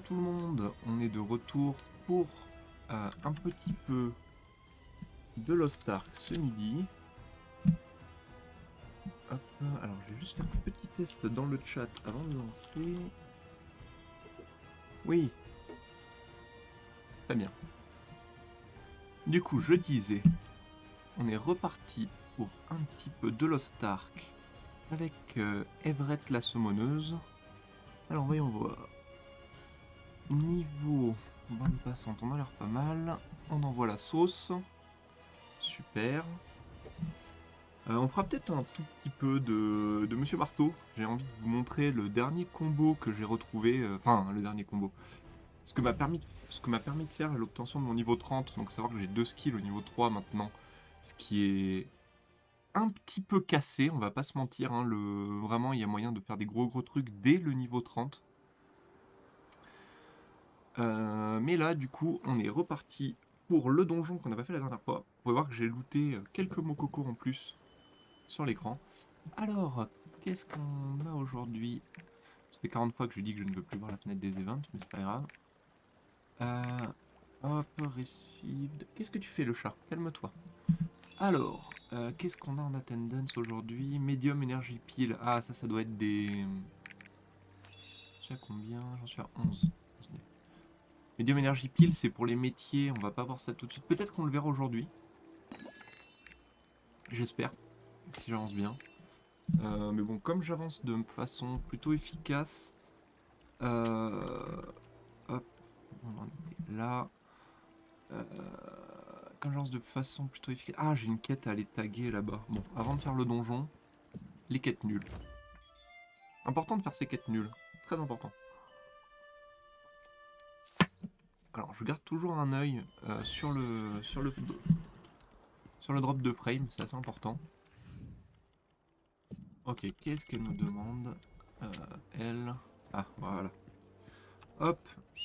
tout le monde, on est de retour pour un petit peu de Lost Ark ce midi. Hop, alors je vais juste faire un petit test dans le chat avant de lancer. Oui. Très bien. Du coup, je disais, on est reparti pour un petit peu de Lost Ark avec Everett la summoneuse. Alors voyons voir. Niveau bande passante, on a l'air pas mal. On envoie la sauce. Super. On fera peut-être un tout petit peu de Monsieur Marteau. J'ai envie de vous montrer le dernier combo que j'ai retrouvé. Enfin, le dernier combo. Ce que m'a permis de faire l'obtention de mon niveau 30. Donc savoir que j'ai 2 skills au niveau 3 maintenant. Ce qui est un petit peu cassé, on va pas se mentir. Hein, vraiment, il y a moyen de faire des gros trucs dès le niveau 30. Mais là, du coup, on est reparti pour le donjon qu'on n'a pas fait la dernière fois. Vous pouvez voir que j'ai looté quelques mokoko en plus sur l'écran. Alors, qu'est-ce qu'on a aujourd'hui? C'était 40 fois que je dis que je ne veux plus voir la fenêtre des events, mais c'est pas grave. Hop, received. Qu'est-ce que tu fais, le chat? Calme-toi. Alors, qu'est-ce qu'on a en attendance aujourd'hui? Medium Energy Pile. Ah, ça doit être des... Je sais à combien? J'en suis à 11. Medium Energy Pile, c'est pour les métiers. On va pas voir ça tout de suite. Peut-être qu'on le verra aujourd'hui. J'espère, si j'avance bien. Mais bon, comme j'avance de façon plutôt efficace... hop, on en était là. Comme j'avance de façon plutôt efficace... Ah, j'ai une quête à aller taguer là-bas. Bon, avant de faire le donjon, les quêtes nulles. Important de faire ces quêtes nulles. Très important. Alors, je garde toujours un œil sur le drop de frame, c'est assez important. Ok, qu'est-ce qu'elle nous demande? Elle... Ah, voilà. Hop.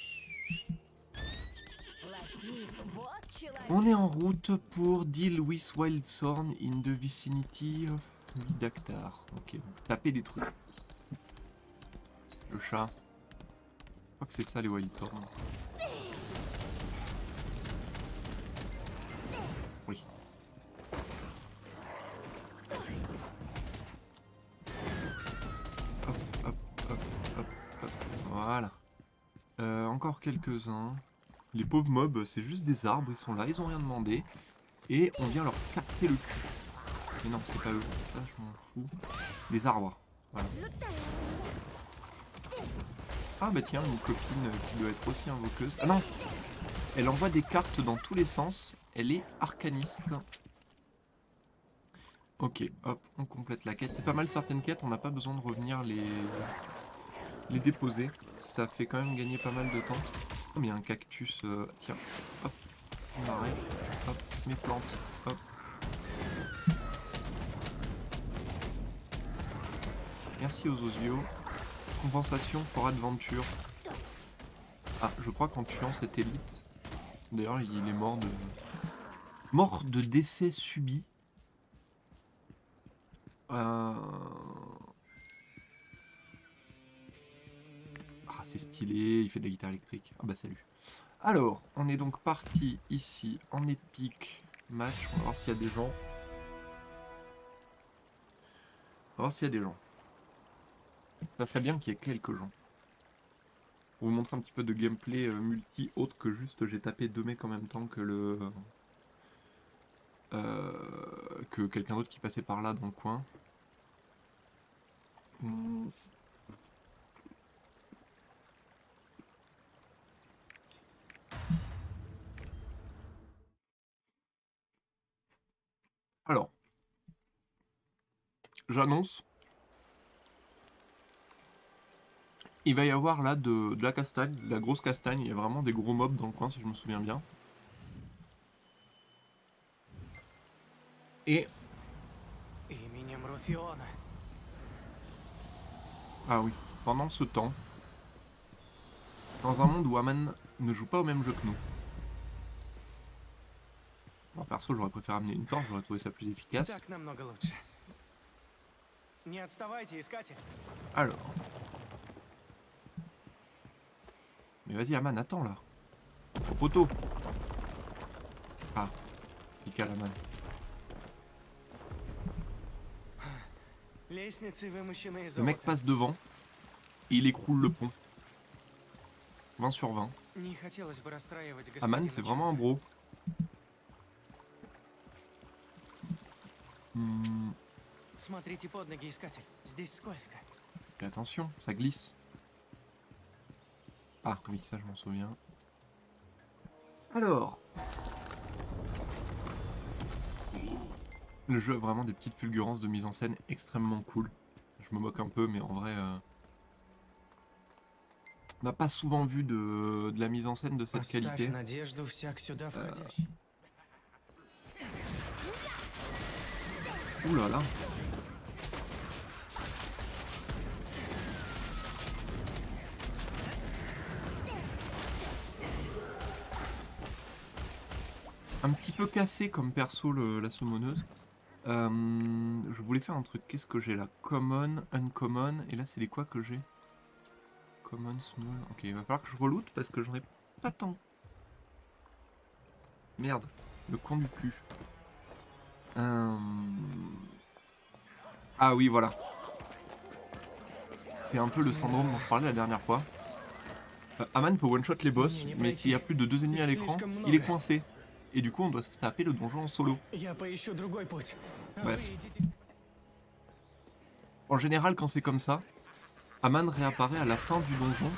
On est en route pour deal with Wildstorm in the vicinity of Vidaktar. Ok, taper des trucs. Le chat. Je crois que c'est ça les Wildstorm. Oui. Hop, hop, hop, hop, hop. Voilà. Encore quelques-uns. Les pauvres mobs, c'est juste des arbres, ils sont là, ils ont rien demandé. Et on vient leur casser le cul. Mais non, c'est pas eux, ça je m'en fous. Des arbres, voilà. Ah bah tiens, une copine qui doit être aussi invoqueuse. Ah non! Elle envoie des cartes dans tous les sens. Elle est arcaniste. Ok, hop, on complète la quête. C'est pas mal certaines quêtes, on n'a pas besoin de revenir les déposer. Ça fait quand même gagner pas mal de temps. Oh mais il y a un cactus, tiens, hop, on arrête, hop, mes plantes, hop. Merci aux osios. Compensation for adventure. Ah, je crois qu'en tuant cette élite, d'ailleurs il est mort de décès subit. Ah, c'est stylé, il fait de la guitare électrique. Ah bah salut. Alors, on est donc parti ici en épique match. On va voir s'il y a des gens. On va voir s'il y a des gens. Ça serait bien qu'il y ait quelques gens. Pour vous montrer un petit peu de gameplay multi autre que juste j'ai tapé 2 mecs en même temps que que quelqu'un d'autre qui passait par là dans le coin. Alors, j'annonce. Il va y avoir là de la castagne, de la grosse castagne. Il y a vraiment des gros mobs dans le coin si je me souviens bien. Et... Ah oui, pendant ce temps, dans un monde où Aman ne joue pas au même jeu que nous. Bon, perso, j'aurais préféré amener une torche, j'aurais trouvé ça plus efficace. Alors... Mais vas-y, Aman, attends là. Au poteau. Ah, pique à la main. Le mec passe devant et il écroule le pont. 20 sur 20. Aman, c'est vraiment un bro. Et attention, ça glisse. Ah oui, ça je m'en souviens. Alors. Le jeu a vraiment des petites fulgurances de mise en scène extrêmement cool. Je me moque un peu, mais en vrai... on n'a pas souvent vu de la mise en scène de cette qualité. Ouh là là. Un petit peu cassé comme perso la summoneuse. Je voulais faire un truc. Qu'est-ce que j'ai là? Common, uncommon. Et là, c'est les quoi que j'ai? Common, small. Ok, il va falloir que je reloot parce que j'en ai pas tant. Merde, le con du cul. Ah oui, voilà. C'est un peu le syndrome dont je parlais la dernière fois. Aman peut one-shot les boss, mais s'il y a plus de 2 ennemis à l'écran, il est coincé. Et du coup, on doit se taper le donjon en solo. Bref. En général, quand c'est comme ça, Aman réapparaît à la fin du donjon.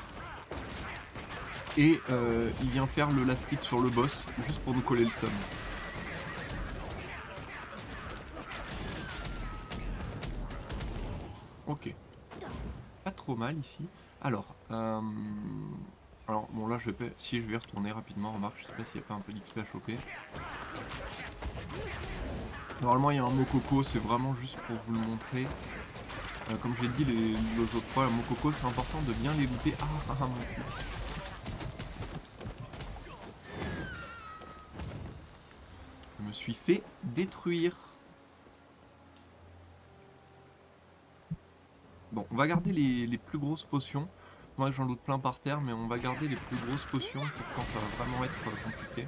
Et il vient faire le last hit sur le boss, juste pour nous coller le seum. Ok. Pas trop mal ici. Alors, bon là, si je vais retourner rapidement, remarque, je sais pas s'il n'y a pas un peu d'XP à choper. Normalement, il y a un Mokoko, c'est vraiment juste pour vous le montrer. Comme j'ai dit les autres fois, un Mokoko, c'est important de bien les looter. Ah, mon cul. Je me suis fait détruire. Bon, on va garder les plus grosses potions. Moi j'en doute plein par terre, mais on va garder les plus grosses potions pour quand ça va vraiment être compliqué.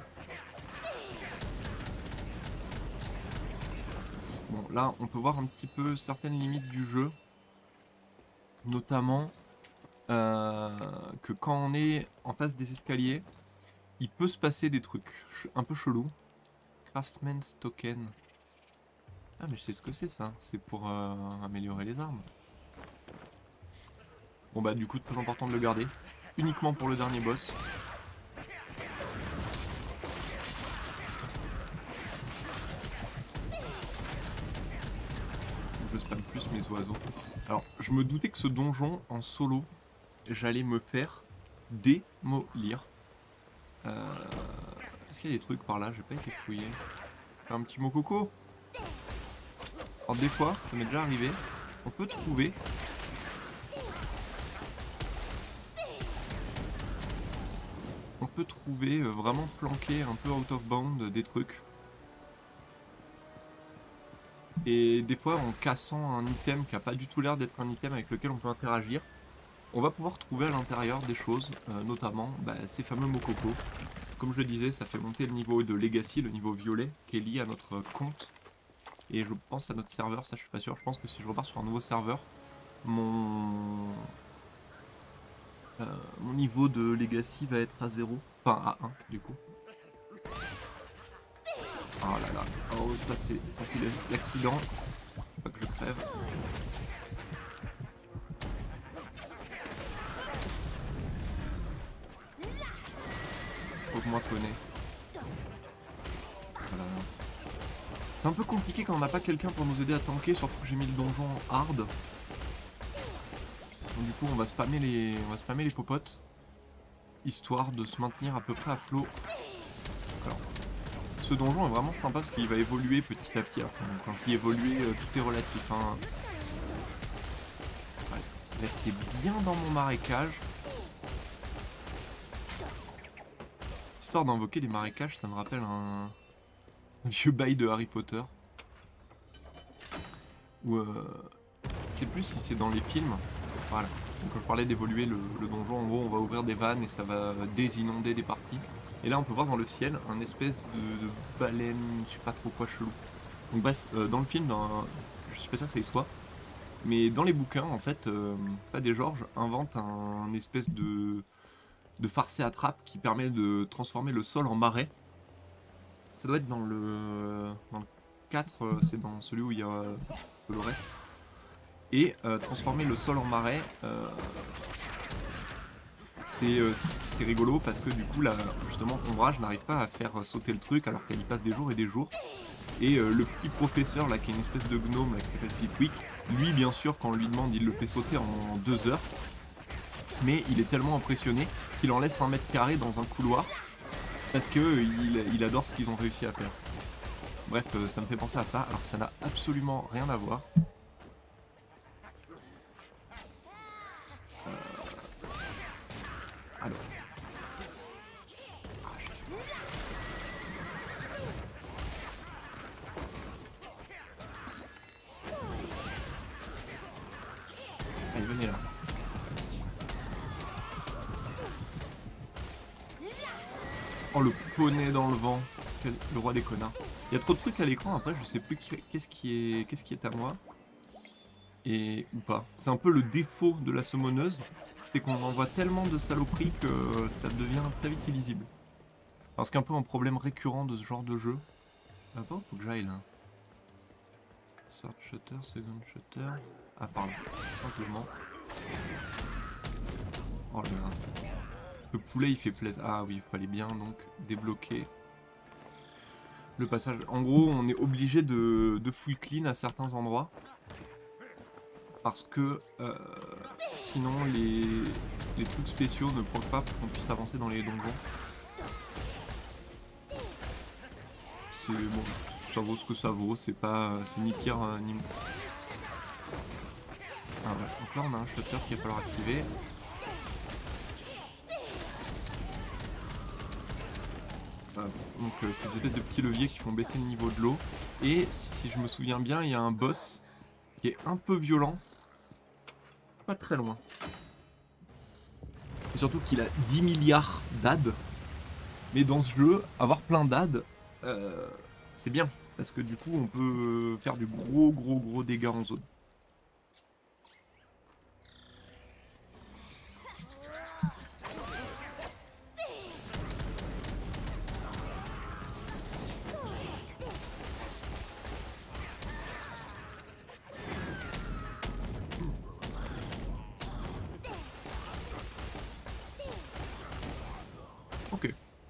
Bon, là on peut voir un petit peu certaines limites du jeu. Notamment que quand on est en face des escaliers, il peut se passer des trucs un peu chelous. Craftsman's Token. Ah mais je sais ce que c'est ça, c'est pour améliorer les armes. Bon bah du coup très important de le garder. Uniquement pour le dernier boss. Je spamme plus mes oiseaux. Alors je me doutais que ce donjon en solo, j'allais me faire démolir. Est-ce qu'il y a des trucs par là? J'ai pas été fouillé. Un petit Mokoko. Alors des fois, ça m'est déjà arrivé, on peut trouver vraiment planqué un peu out of bound des trucs. Et des fois en cassant un item qui a pas du tout l'air d'être un item avec lequel on peut interagir, on va pouvoir trouver à l'intérieur des choses, notamment ces fameux Mokoko. Comme je le disais, ça fait monter le niveau de Legacy, le niveau violet, qui est lié à notre compte. Et je pense à notre serveur, ça je suis pas sûr, je pense que si je repars sur un nouveau serveur, mon niveau de Legacy va être à 0, enfin à 1 du coup. Oh là là, oh ça c'est l'accident, faut pas que je crève. Faut que moi connais. Voilà. C'est un peu compliqué quand on n'a pas quelqu'un pour nous aider à tanker, surtout que j'ai mis le donjon en hard. Donc du coup on va spammer les popotes, histoire de se maintenir à peu près à flot. Alors, ce donjon est vraiment sympa parce qu'il va évoluer petit à petit. Enfin, quand je dis évoluer, tout est relatif. Hein. Ouais, restez bien dans mon marécage. Histoire d'invoquer des marécages, ça me rappelle un vieux bail de Harry Potter. Ou je sais plus si c'est dans les films. Voilà. Donc, quand je parlais d'évoluer le donjon, en gros on va ouvrir des vannes et ça va désinonder des parties. Et là on peut voir dans le ciel un espèce de baleine, je sais pas trop quoi, chelou. Donc bref, dans le film, je suis pas sûr que ça y soit, mais dans les bouquins en fait, Fad et George inventent un espèce de farce et attrape qui permet de transformer le sol en marais. Ça doit être dans le 4, c'est dans celui où il y a Dolores. Et transformer le sol en marais, c'est rigolo parce que du coup là, justement, Ombrage n'arrive pas à faire sauter le truc alors qu'elle y passe des jours et des jours. Et le petit professeur là qui est une espèce de gnome là, qui s'appelle Flitwick, lui bien sûr quand on lui demande il le fait sauter en 2 heures. Mais il est tellement impressionné qu'il en laisse 1 m² dans un couloir parce que il adore ce qu'ils ont réussi à faire. Bref, ça me fait penser à ça alors que ça n'a absolument rien à voir. Alors. Allez, venez là. Oh, le poney dans le vent. Le roi des connards. Il y a trop de trucs à l'écran, après je sais plus qu'est-ce qui est à moi. Et ou pas. C'est un peu le défaut de la summoneuse. C'est qu'on envoie tellement de saloperies que ça devient très vite illisible. Alors c'est un peu un problème récurrent de ce genre de jeu. Attends, faut que j'aille là. Third shutter, second shutter. Ah pardon, tout simplement. Oh là là. Le poulet il fait plaisir. Ah oui, il fallait bien donc débloquer le passage. En gros, on est obligé de full clean à certains endroits. Parce que sinon les trucs spéciaux ne proc pas pour qu'on puisse avancer dans les donjons. C'est bon, ça vaut ce que ça vaut, c'est pas. C'est ni pire ni. Ah ouais, donc là on a un shutter qu'il va falloir activer. Donc ces espèces de petits leviers qui font baisser le niveau de l'eau. Et si je me souviens bien, il y a un boss qui est un peu violent. Pas très loin. Et surtout qu'il a 10 milliards d'AD. Mais dans ce jeu, avoir plein d'AD, c'est bien. Parce que du coup, on peut faire du gros dégâts en zone. Ok.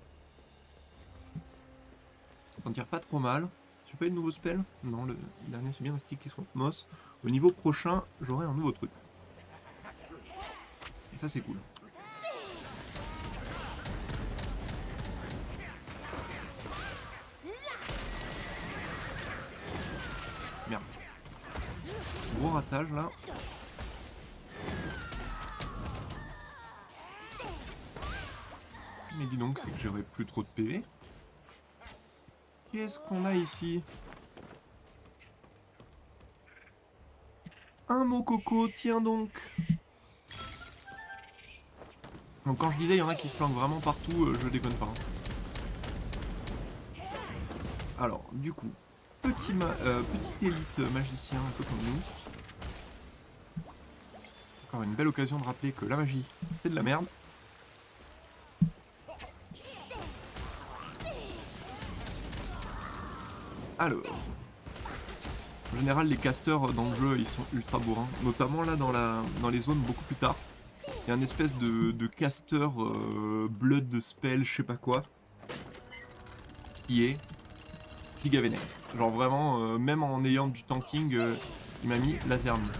Ça ne tire pas trop mal. J'ai pas eu de nouveau spell? Non, le dernier c'est bien resté qui soit Moss. Au niveau prochain, j'aurai un nouveau truc. Et ça c'est cool. Merde. Gros ratage là. Mais dis donc, c'est que j'aurais plus trop de PV. Qu'est-ce qu'on a ici? Un Mococo, tiens donc. Donc quand je disais il y en a qui se planquent vraiment partout, je déconne pas. Alors, du coup, petit élite magicien un peu comme nous. Encore une belle occasion de rappeler que la magie, c'est de la merde. Alors, en général, les casters dans le jeu, ils sont ultra bourrins. Notamment là, dans les zones beaucoup plus tard. Il y a une espèce de caster blood de spell, je sais pas quoi. Qui est giga vénère. Genre vraiment, même en ayant du tanking, il m'a mis laser mi.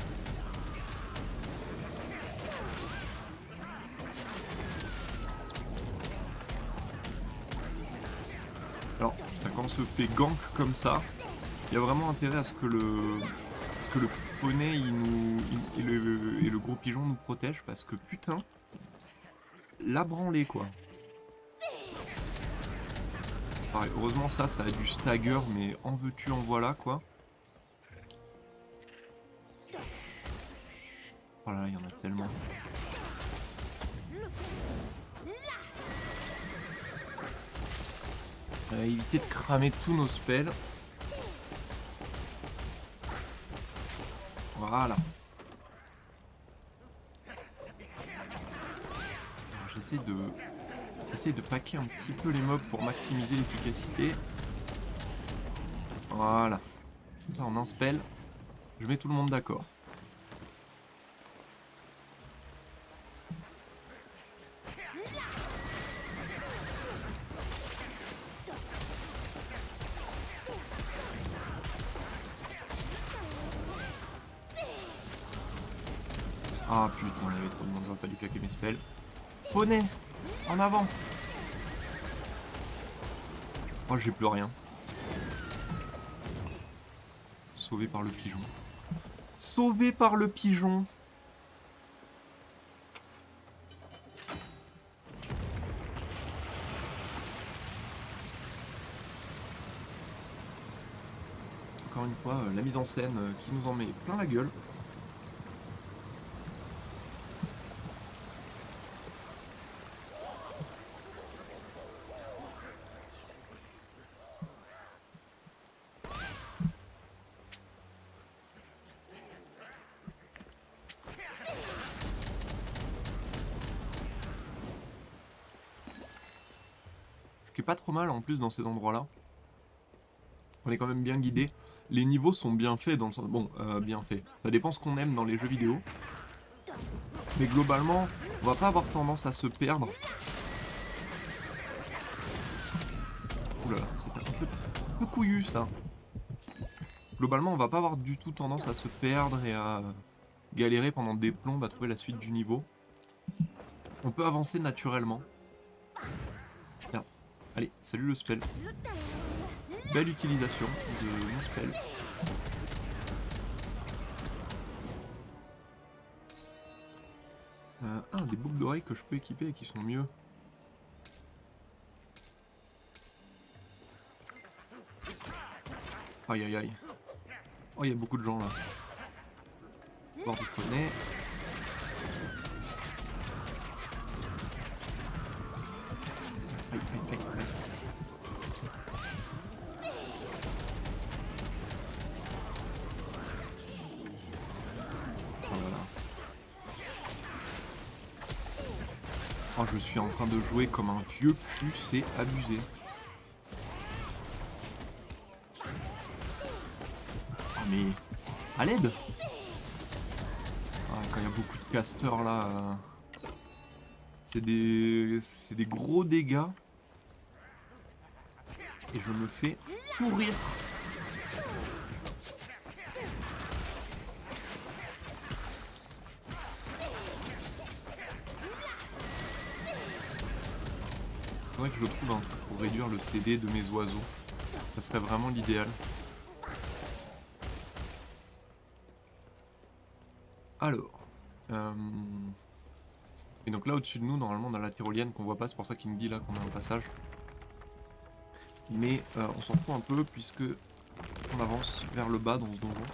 Alors, quand on se fait gank comme ça, il y a vraiment intérêt à ce que le poney et le gros pigeon nous protègent parce que putain, la branlée quoi. Pareil, heureusement ça a du stagger, mais en veux-tu en voilà quoi. Oh là là, il y en a tellement. Éviter de cramer tous nos spells. Voilà. J'essaie de paquer un petit peu les mobs pour maximiser l'efficacité. Voilà. Comme ça en un spell, je mets tout le monde d'accord. Ah putain, il y avait trop de monde, j'aurais pas dû claquer mes spells. Poney, en avant. Oh, j'ai plus rien. Sauvé par le pigeon. Sauvé par le pigeon. Encore une fois, la mise en scène qui nous en met plein la gueule. Ce qui est pas trop mal en plus dans ces endroits-là. On est quand même bien guidé. Les niveaux sont bien faits dans le sens... Bon, bien faits. Ça dépend ce qu'on aime dans les jeux vidéo. Mais globalement, on va pas avoir tendance à se perdre. Oulala, c'était un peu couillu ça. Globalement, on va pas avoir du tout tendance à se perdre et à galérer pendant des plombes à trouver la suite du niveau. On peut avancer naturellement. Tiens, allez, salut le spell. Belle utilisation de mon spell. Des boucles d'oreilles que je peux équiper et qui sont mieux. Aïe aïe aïe. Oh, il y a beaucoup de gens là. Bon, je connais. Aïe aïe aïe aïe. Voilà. Oh, je suis en train de jouer comme un vieux cul, c'est abusé. Oh, mais... à l'aide. Ah, quand il y a beaucoup de casters là... C'est des gros dégâts. Et je me fais pourrir. C'est vrai que je trouve un truc pour réduire le CD de mes oiseaux. Ça serait vraiment l'idéal. Alors. Et donc là au-dessus de nous, normalement dans la tyrolienne qu'on voit pas, c'est pour ça qu'il me dit là qu'on a un passage. Mais on s'en fout un peu puisque on avance vers le bas dans ce donjon.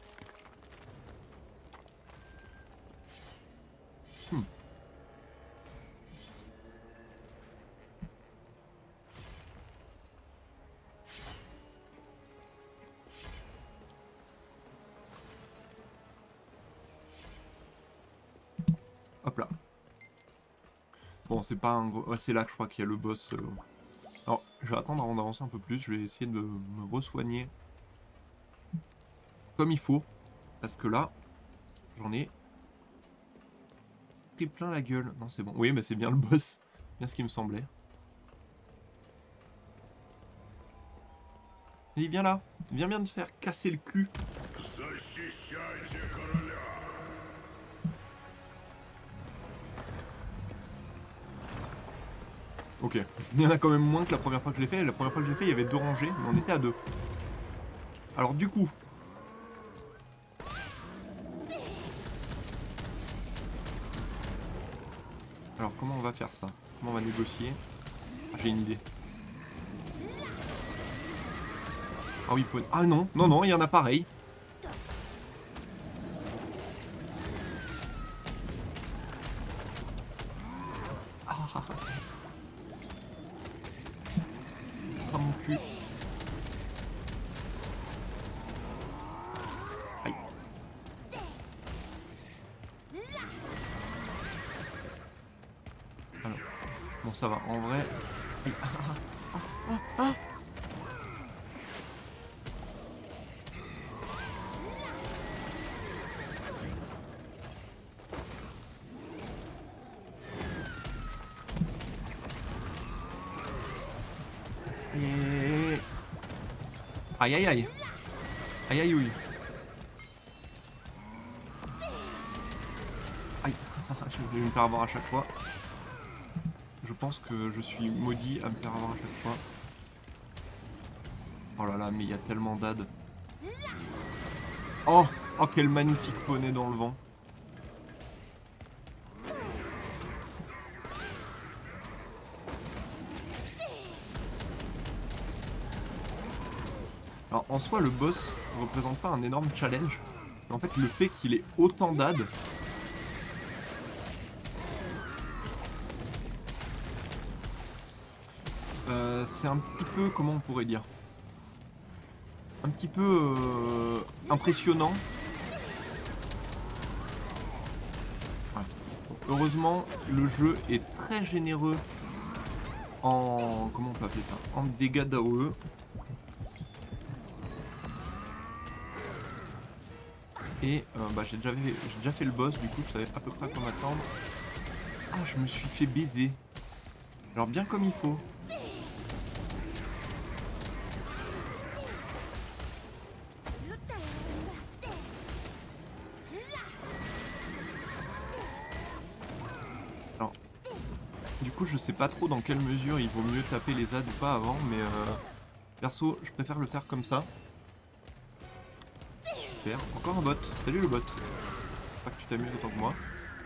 Hop là. Bon, c'est pas un gros... Ouais, c'est là que je crois qu'il y a le boss. Alors, je vais attendre avant d'avancer un peu plus. Je vais essayer de me re-soigner comme il faut. Parce que là, j'en ai pris plein la gueule. Non, c'est bon. Oui, mais c'est bien le boss. Bien ce qui me semblait. Il viens là. Viens bien de faire casser le cul. Ok, il y en a quand même moins que la première fois que je l'ai fait. La première fois que je l'ai fait, il y avait 2 rangées, mais on était à 2. Alors du coup... Alors comment on va faire ça? Comment on va négocier? Ah, j'ai une idée. Ah oui, ah non, non, non, il y en a pareil. cul. Aïe. Alors, bon ça va, en vrai... Aïe. Aïe aïe aïe. Aïe aïe oui. Aïe. Je vais me faire avoir à chaque fois. Je pense que je suis maudit à me faire avoir à chaque fois. Oh là là, mais il y a tellement d'ad. Oh, oh quel magnifique poney dans le vent. Alors en soi le boss ne représente pas un énorme challenge, mais en fait le fait qu'il ait autant d'ad, c'est un petit peu, comment on pourrait dire, un petit peu impressionnant. Voilà. Heureusement le jeu est très généreux en, comment on peut appeler ça, en dégâts d'AOE. Et bah, j'ai déjà fait le boss, du coup je savais à peu près à quoi m'attendre. Ah, je me suis fait baiser. Alors bien comme il faut. Alors, du coup je sais pas trop dans quelle mesure il vaut mieux taper les ZAD ou pas avant, mais perso je préfère le faire comme ça. Super, encore un bot. Salut le bot. Pas que tu t'amuses autant que moi.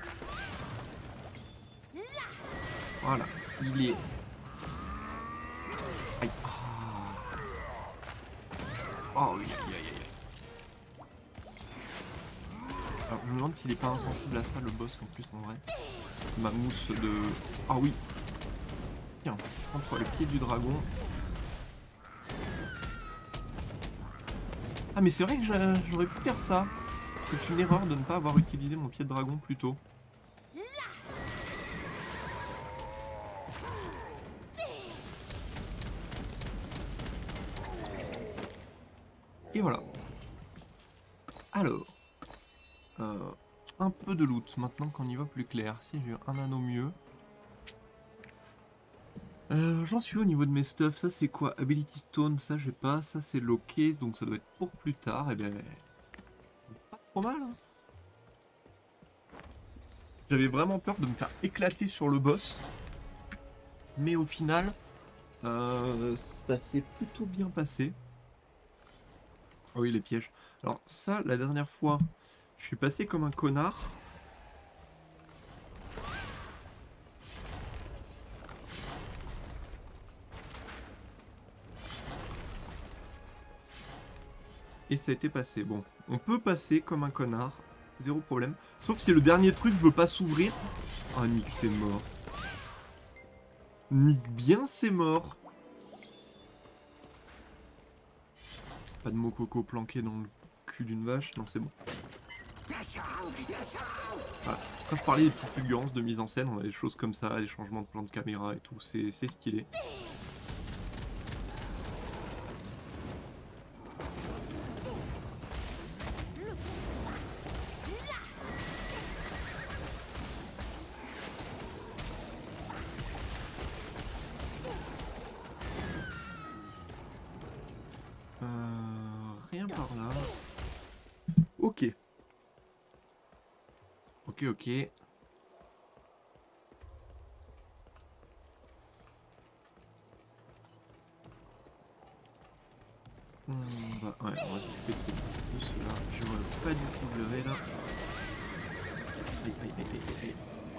Voilà, il est... Aïe. Oh oui, aïe aïe aïe. Alors je me demande s'il est pas insensible à ça le boss en plus en vrai. Ma mousse de... Ah oui. Tiens, prends-toi le pied du dragon. Ah mais c'est vrai que j'aurais pu faire ça. C'est une erreur de ne pas avoir utilisé mon pied de dragon plus tôt. Et voilà. Alors. Un peu de loot, maintenant qu'on y voit plus clair. Si j'ai un anneau mieux. J'en suis au niveau de mes stuff. Ça c'est quoi? Ability Stone, ça j'ai pas. Ça c'est loqué, donc ça doit être pour plus tard. Et bien... Pas trop mal, hein. J'avais vraiment peur de me faire éclater sur le boss. Mais au final, ça s'est plutôt bien passé. Oh oui, les pièges. Alors ça, la dernière fois, je suis passé comme un connard. Et ça a été passé. Bon, on peut passer comme un connard. Zéro problème. Sauf si le dernier truc veut pas s'ouvrir. Oh, Nick, c'est mort. Nick, bien, c'est mort. Pas de mococo planqué dans le cul d'une vache. Non, c'est bon. Voilà. Quand je parlais des petites fulgurances de mise en scène, on a des choses comme ça, les changements de plan de caméra et tout. C'est stylé. Rien par là. Ok. Ok. Ouais, on va s'occuper de ceux-là. Je vois pas du tout lever là. Aïe.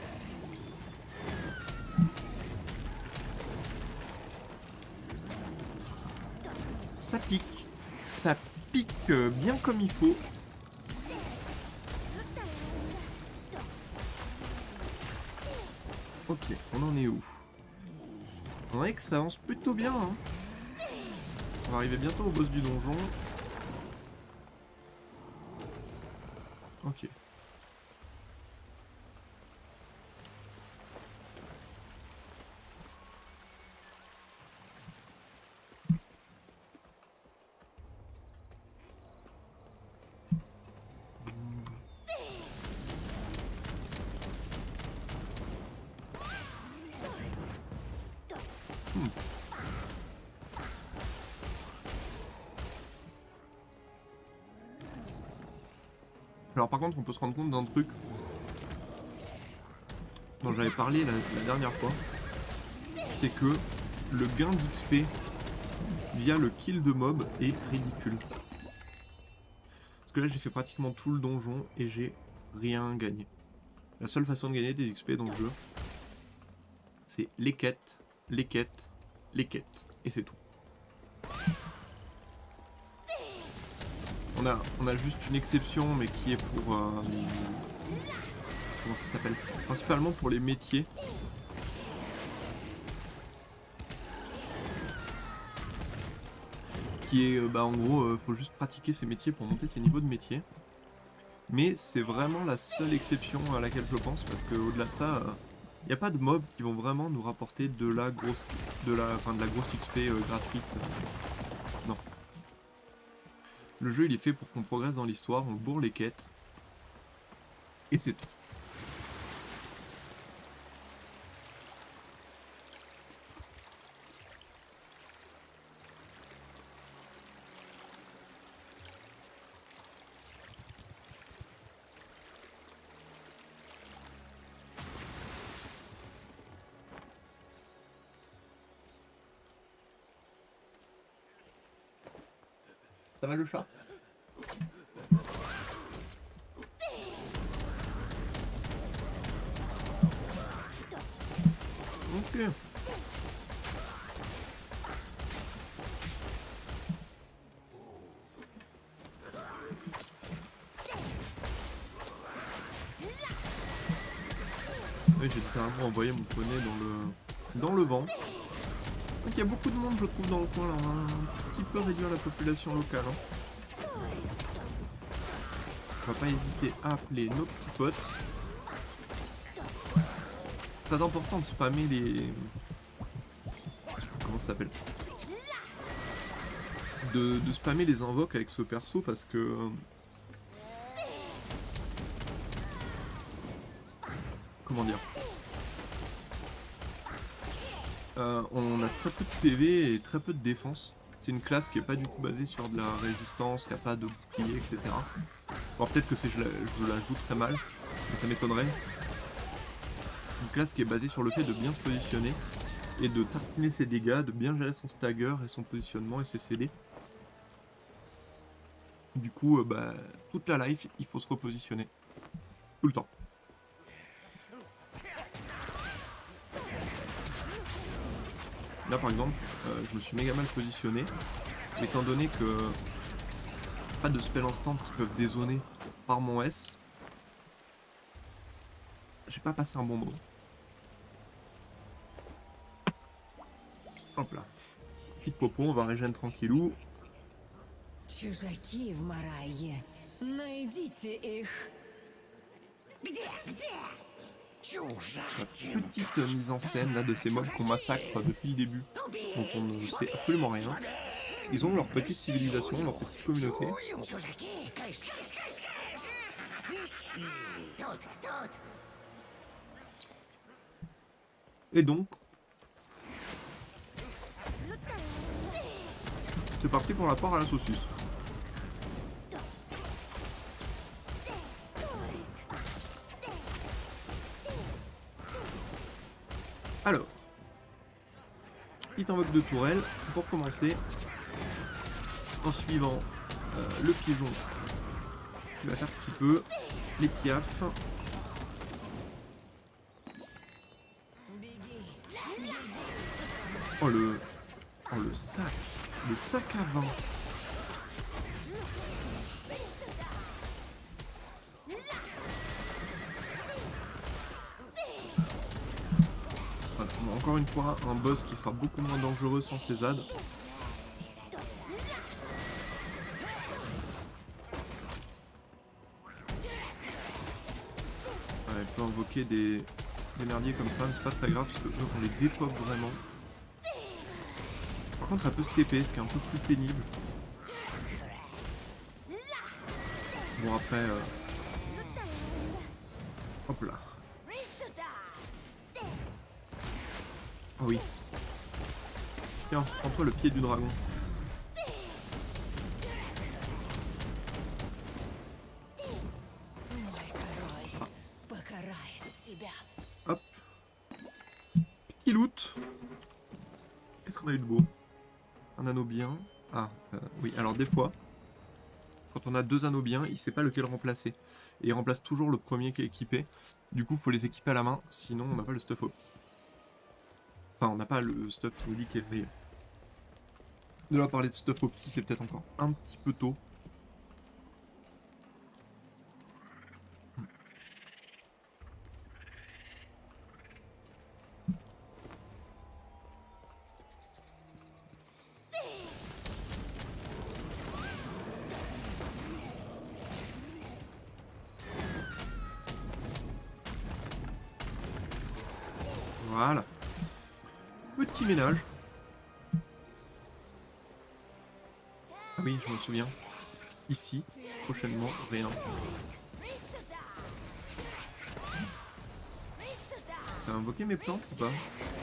Ça pique. Ça pique bien comme il faut. Ok, on en est où? On dirait que ça avance plutôt bien, hein. On va arriver bientôt au boss du donjon. Ok. Alors par contre on peut se rendre compte d'un truc dont j'avais parlé la dernière fois, c'est que le gain d'XP via le kill de mob est ridicule. Parce que là j'ai fait pratiquement tout le donjon et j'ai rien gagné. La seule façon de gagner des XP dans le jeu, c'est les quêtes, les quêtes, les quêtes, et c'est tout. On a juste une exception, mais qui est pour... comment ça s'appelle? Principalement pour les métiers. Qui est, en gros, faut juste pratiquer ses métiers pour monter ses niveaux de métier. Mais c'est vraiment la seule exception à laquelle je pense, parce qu'au-delà de ça, il n'y a pas de mobs qui vont vraiment nous rapporter de la grosse XP gratuite. Non. Le jeu il est fait pour qu'on progresse dans l'histoire, on bourre les quêtes. Et c'est tout. Ça va le chat? Ok. Oui, j'ai littéralement envoyé mon poney dans le vent. Donc il y a beaucoup de monde je trouve dans le coin là, on va un petit peu réduire la population locale. Hein. On va pas hésiter à appeler nos petits potes. Très important de spammer les... Comment ça s'appelle? De spammer les invoques avec ce perso parce que... Comment dire? On a très peu de PV et très peu de défense. C'est une classe qui est pas du tout basée sur de la résistance, qui a pas de bouclier, etc. Bon, peut-être que je la joue très mal, mais ça m'étonnerait. Une classe qui est basée sur le fait de bien se positionner et de tartiner ses dégâts, de bien gérer son stagger et son positionnement et ses CD. Du coup, toute la life, il faut se repositionner. Tout le temps. Là par exemple, je me suis méga mal positionné, étant donné que pas de spell instant qui peuvent dézoner par mon S. J'ai pas passé un bon moment. Hop là. Petite popo, on va régénérer tranquillou. Чужаки в Марайе. Найдите их. La petite mise en scène là de ces mobs qu'on massacre depuis le début, dont on ne sait absolument rien. Ils ont leur petite civilisation, leur petite communauté. Et donc, c'est parti pour la part à la saucisse. Alors, petite invoque de tourelle pour commencer, en suivant le pigeon qui va faire ce qu'il peut, les piafs. Oh le sac à vin. Voilà, encore une fois, un boss qui sera beaucoup moins dangereux sans ses ZAD. peut invoquer des merdiers comme ça, mais c'est pas très grave parce que eux on les dépop vraiment. Par contre ça peut se TP, ce qui est un peu plus pénible. Bon après... Hop là. Ah oui. Tiens, prends-toi le pied du dragon. Hop. Petit loot. Qu'est-ce qu'on a eu de beau? Un anneau bien. Ah, oui, alors des fois, quand on a deux anneaux bien, il sait pas lequel remplacer. Et il remplace toujours le premier qui est équipé. Du coup, il faut les équiper à la main, sinon on n'a pas le stuff opti. Enfin, on n'a pas le stuff qui nous dit qu'il est meilleur. De là parler de stuff opti, c'est peut-être encore un petit peu tôt. Voilà. Petit ménage. Ah oui, je me souviens. Ici, prochainement, rien. T'as invoqué mes plantes ou pas?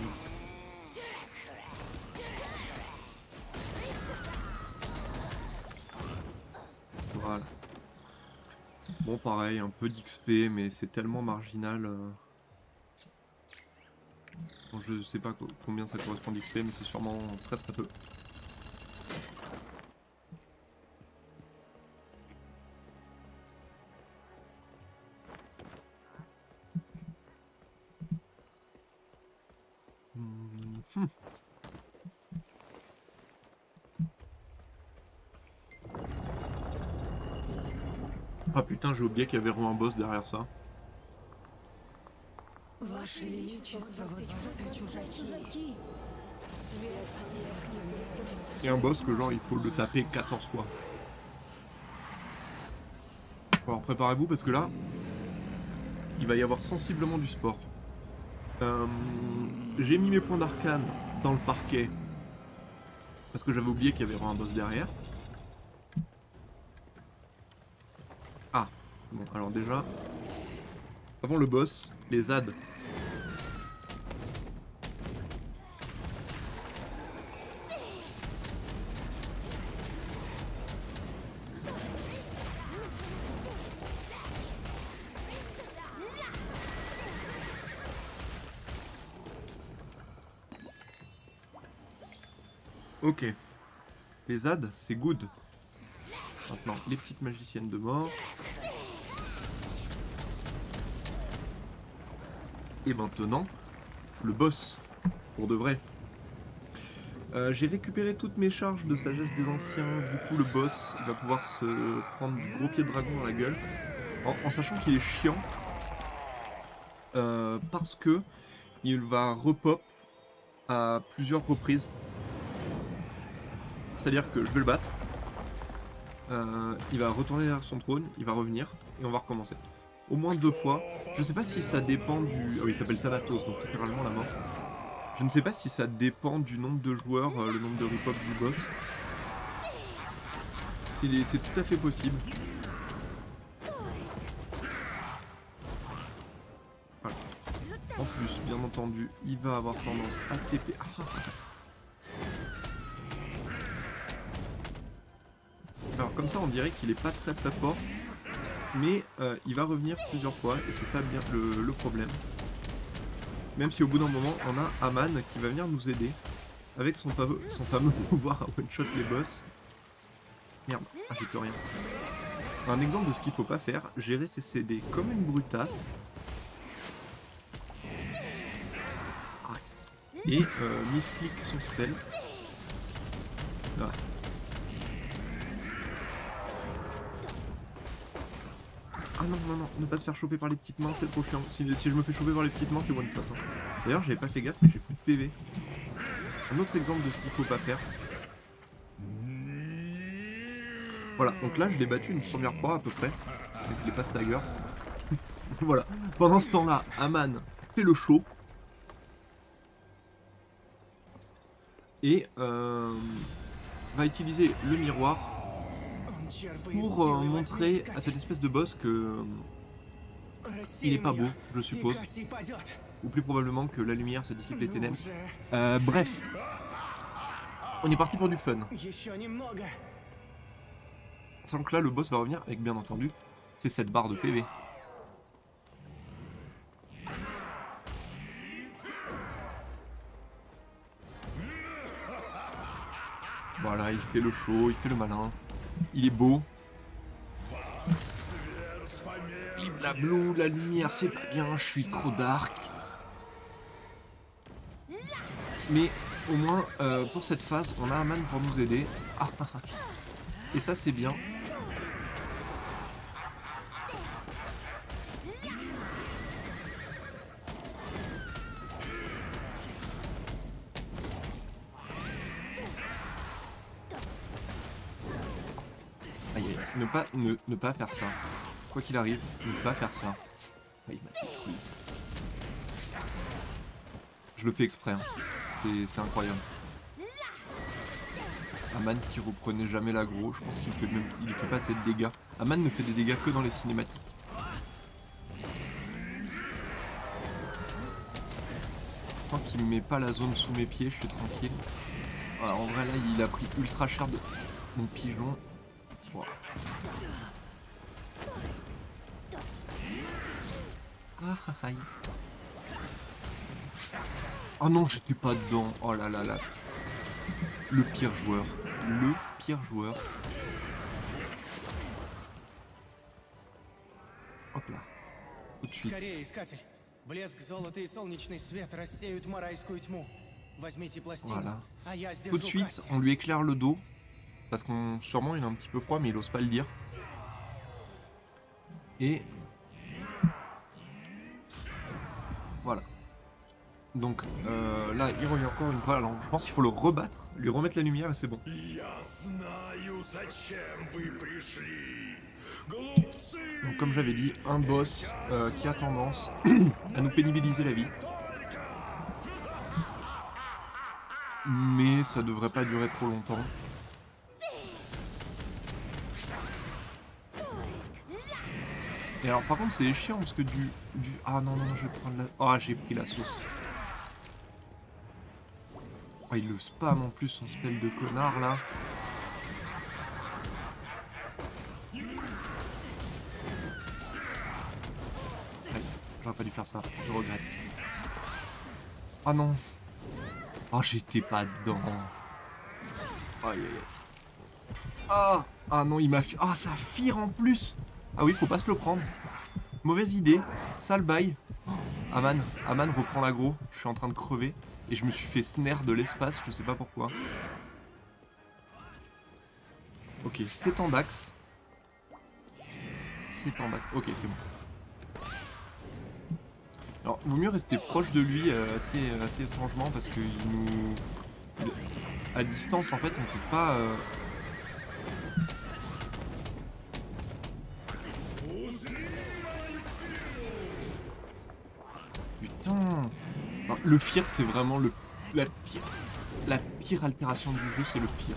Voilà. Bon, pareil, un peu d'XP, mais c'est tellement marginal. Bon, je sais pas combien ça correspond d'XP, mais c'est sûrement très très peu. Ah putain, j'ai oublié qu'il y avait vraiment un boss derrière ça. Et un boss que genre il faut le taper 14 fois. Alors préparez-vous parce que là, il va y avoir sensiblement du sport. J'ai mis mes points d'arcane dans le parquet. Parce que j'avais oublié qu'il y avait vraiment un boss derrière. Ah, bon alors déjà, avant le boss, les ZAD. Ok. Les ZAD, c'est good. Maintenant, les petites magiciennes de mort. Et maintenant, le boss. Pour de vrai. J'ai récupéré toutes mes charges de sagesse des anciens. Du coup, le boss il va pouvoir se prendre du gros pied de dragon dans la gueule. En sachant qu'il est chiant. Parce que il va repop à plusieurs reprises. C'est-à-dire que je vais le battre. Il va retourner vers son trône, il va revenir, et on va recommencer. Au moins 2 fois. Je sais pas si ça dépend du... Ah oui, il s'appelle Thanatos, donc littéralement la mort. Je ne sais pas si ça dépend du nombre de joueurs, le nombre de repop du boss. C'est tout à fait possible. Voilà. En plus, bien entendu, il va avoir tendance à TP. Alors comme ça, on dirait qu'il est pas très très fort. Mais il va revenir plusieurs fois, et c'est ça bien le problème. Même si au bout d'un moment, on a Aman qui va venir nous aider avec son fameux pouvoir à one-shot les boss. Merde, ah j'ai plus rien. Un exemple de ce qu'il faut pas faire, gérer ses CD comme une brutasse. Ah. Et misclick son spell. Voilà. Ah non, non, non, ne pas se faire choper par les petites mains, c'est trop chiant. Si je me fais choper par les petites mains, c'est one shot. Hein. D'ailleurs, j'avais pas fait gaffe, mais j'ai plus de PV. Un autre exemple de ce qu'il faut pas faire. Voilà, donc là, je l'ai battu une première fois à peu près. Avec les pass dagger. Voilà. Pendant ce temps-là, Aman fait le show. Et va utiliser le miroir pour montrer à cette espèce de boss que il est pas beau, je suppose. Ou plus probablement que la lumière se dissipe les ténèbres. Bref. On est parti pour du fun. Sachant que là, le boss va revenir avec, bien entendu, c'est cette barre de PV. Voilà, il fait le show, il fait le malin. Il est beau. La blue, la lumière, c'est pas bien, je suis trop dark. Mais au moins, pour cette phase, on a Aman pour nous aider. Et ça, c'est bien. Aïe, ne pas faire ça. Quoi qu'il arrive, ne pas faire ça. Il m'a détruit. Je le fais exprès. Hein. C'est incroyable. Aman qui reprenait jamais l'aggro, je pense qu'il fait même, il fait pas assez de dégâts. Aman ne fait des dégâts que dans les cinématiques. Tant qu'il me met pas la zone sous mes pieds, je suis tranquille. Voilà, en vrai là il a pris ultra cher de mon pigeon. Wow. Aïe. Oh non, j'étais pas dedans. Oh là là là. Le pire joueur. Le pire joueur. Hop là. Tout de suite. Voilà. Tout de suite, on lui éclaire le dos. Parce qu'on sûrement il a un petit peu froid, mais il ose pas le dire. Et voilà. Donc là, il revient encore une fois. Alors, je pense qu'il faut le rebattre, lui remettre la lumière et c'est bon. Donc, comme j'avais dit, un boss qui a tendance à nous pénibiliser la vie. Mais ça devrait pas durer trop longtemps. Et alors par contre c'est chiant parce que du... Ah non, je vais prendre la... Ah, j'ai pris la sauce. Oh, il le spam en plus, son spell de connard là. Aïe, j'aurais pas dû faire ça, je regrette. Ah non. Ah, j'étais pas dedans. Aïe aïe aïe. Ah non, il m'a... Ah, ça fire en plus. Ah oui, faut pas se le prendre. Mauvaise idée, sale bail. Aman reprend l'aggro, je suis en train de crever. Et je me suis fait snare de l'espace, je sais pas pourquoi. Ok, c'est en dax. C'est en dax, ok c'est bon. Alors, il vaut mieux rester proche de lui assez étrangement parce que il nous... À distance en fait, on peut pas... Putain. Non, le fear c'est vraiment la pire altération du jeu, c'est le pire.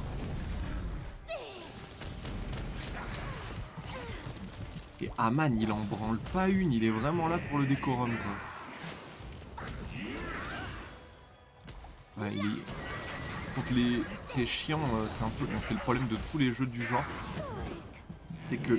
Et Aman il en branle pas une, il est vraiment là pour le décorum quoi. Ouais, il est... Donc c'est chiant, c'est un peu... Bon, c'est le problème de tous les jeux du genre. C'est qu'il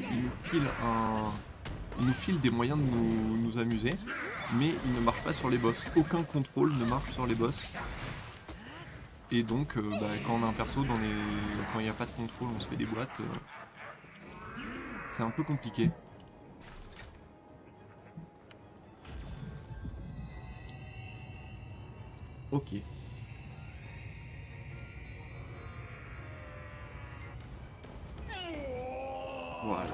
nous file des moyens de nous amuser, mais il ne marche pas sur les boss. Aucun contrôle ne marche sur les boss. Et donc, quand on a un perso quand il n'y a pas de contrôle, on se fait des boîtes. C'est un peu compliqué. Ok. Voilà.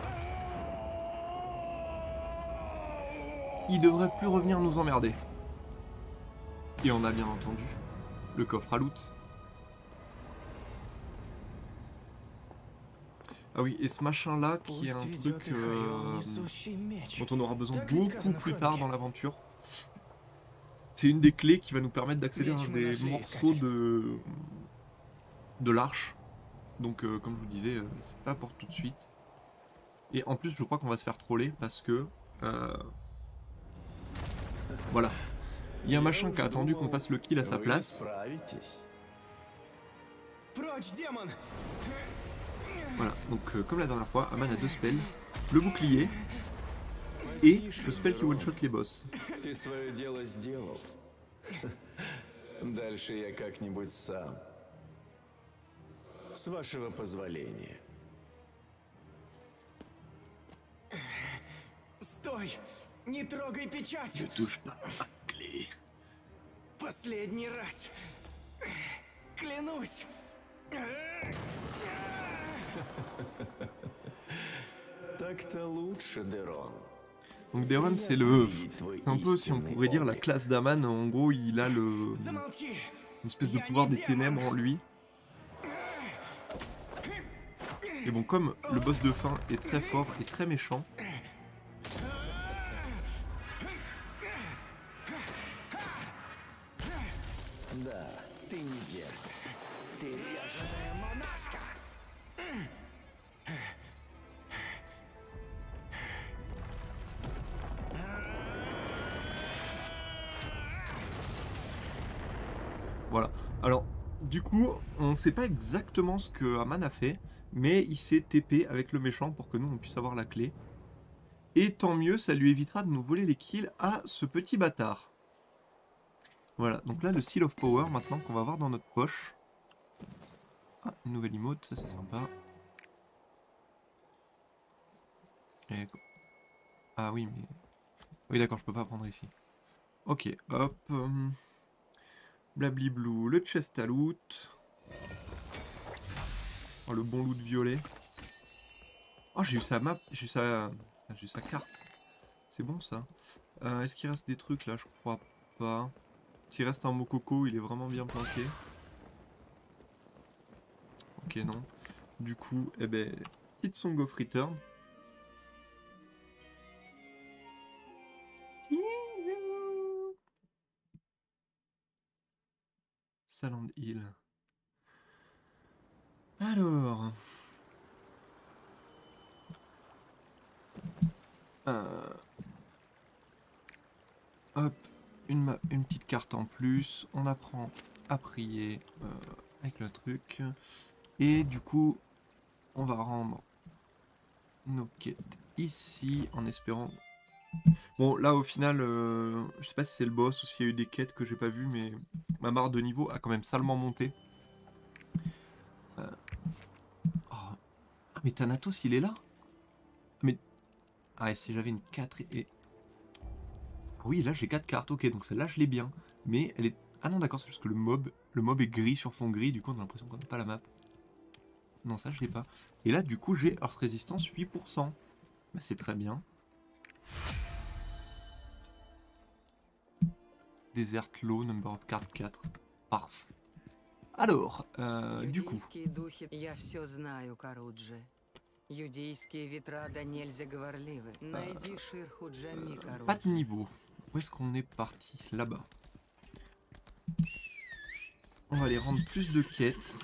Il devrait plus revenir nous emmerder. Et on a bien entendu le coffre à loot. Ah oui, et ce machin là qui est un truc dont on aura besoin beaucoup plus tard dans l'aventure. C'est une des clés qui va nous permettre d'accéder à des morceaux de l'arche. Donc comme je vous disais, c'est pas pour tout de suite. Et en plus je crois qu'on va se faire troller parce que... voilà. Il y a un machin qui a attendu qu'on fasse le kill à sa place. Voilà, donc comme la dernière fois, Aman a 2 spells. Le bouclier et le spell qui one-shot les boss. Ты свое дело сделал. Дальше я как-нибудь сам. С вашего позволения. Стой! Не трогай печать! Ne touche pas à clé. Последний раз! Клянусь! Так-то лучше, Дерон. Donc Deron c'est le... un peu si on pourrait dire la classe d'Aman, en gros il a le... Замолчи! une espèce de pouvoir des ténèbres en lui. Et bon, comme le boss de fin est très fort et très méchant, Да, ты не дерг. Ты ряженая монашка. voilà. Alors, du coup, on sait pas exactement ce que Aman a fait, mais il s'est TP avec le méchant pour que nous on puisse avoir la clé. Et tant mieux, ça lui évitera de nous voler les kills à ce petit bâtard. Voilà, donc là le Seal of Power maintenant qu'on va avoir dans notre poche. Ah, une nouvelle emote, ça c'est sympa. Et... ah oui, mais... oui d'accord, je peux pas prendre ici. Ok, hop. Blabli Blue, le chest à loot. Oh, le bon loot violet. Oh, j'ai eu sa map, j'ai eu sa carte. C'est bon ça. Est-ce qu'il reste des trucs là? Je crois pas. S'il reste un Mokoko, il est vraiment bien planqué. Ok, non. Du coup, eh ben, petite Song of Return. Saland Hill. Alors... hop, une petite carte en plus. On apprend à prier avec le truc. Et du coup, on va rendre nos quêtes ici en espérant... bon, là au final, je sais pas si c'est le boss ou s'il y a eu des quêtes que j'ai pas vues, mais ma barre de niveau a quand même salement monté. Oh. Ah, mais Thanatos, il est là? Mais... ah, et si j'avais une 4 et... ah oui, là j'ai 4 cartes, ok, donc celle-là je l'ai bien. Mais elle est... ah non, d'accord, c'est juste que le mob est gris sur fond gris, du coup on a l'impression qu'on n'a pas la map. Non, ça je l'ai pas. Et là, du coup, j'ai Earth Resistance 8%. Bah, c'est très bien. Desert Low, number of card 4. Parfait. Alors, du coup... Юдейские духи, я все знаю, Каруджи. Юдейские ветра да нельзя говорливы. Найди Ширху Джами, Каруджи. pas de niveau. Où est-ce qu'on est parti? Là-bas. On va aller rendre plus de quêtes.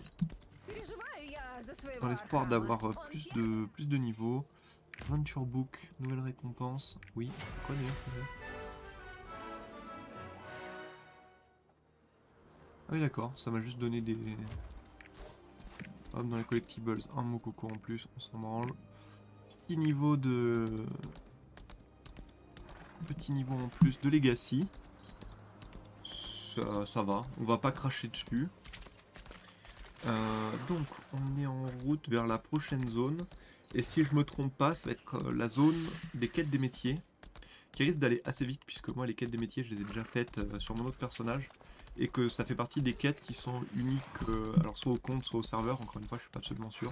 Dans l'espoir d'avoir plus de niveaux. Venture Book, nouvelle récompense. Oui, c'est quoi d'ailleurs? Ah oui d'accord, ça m'a juste donné des... hop, dans les collectibles, un Mokoko en plus, on s'en branle. Petit niveau de... petit niveau en plus de Legacy. Ça va, on va pas cracher dessus. Donc on est en route vers la prochaine zone. Et si je me trompe pas, ça va être la zone des quêtes des métiers. Qui risque d'aller assez vite puisque moi les quêtes des métiers je les ai déjà faites sur mon autre personnage. Et que ça fait partie des quêtes qui sont uniques, alors soit au compte, soit au serveur, encore une fois je suis pas absolument sûr.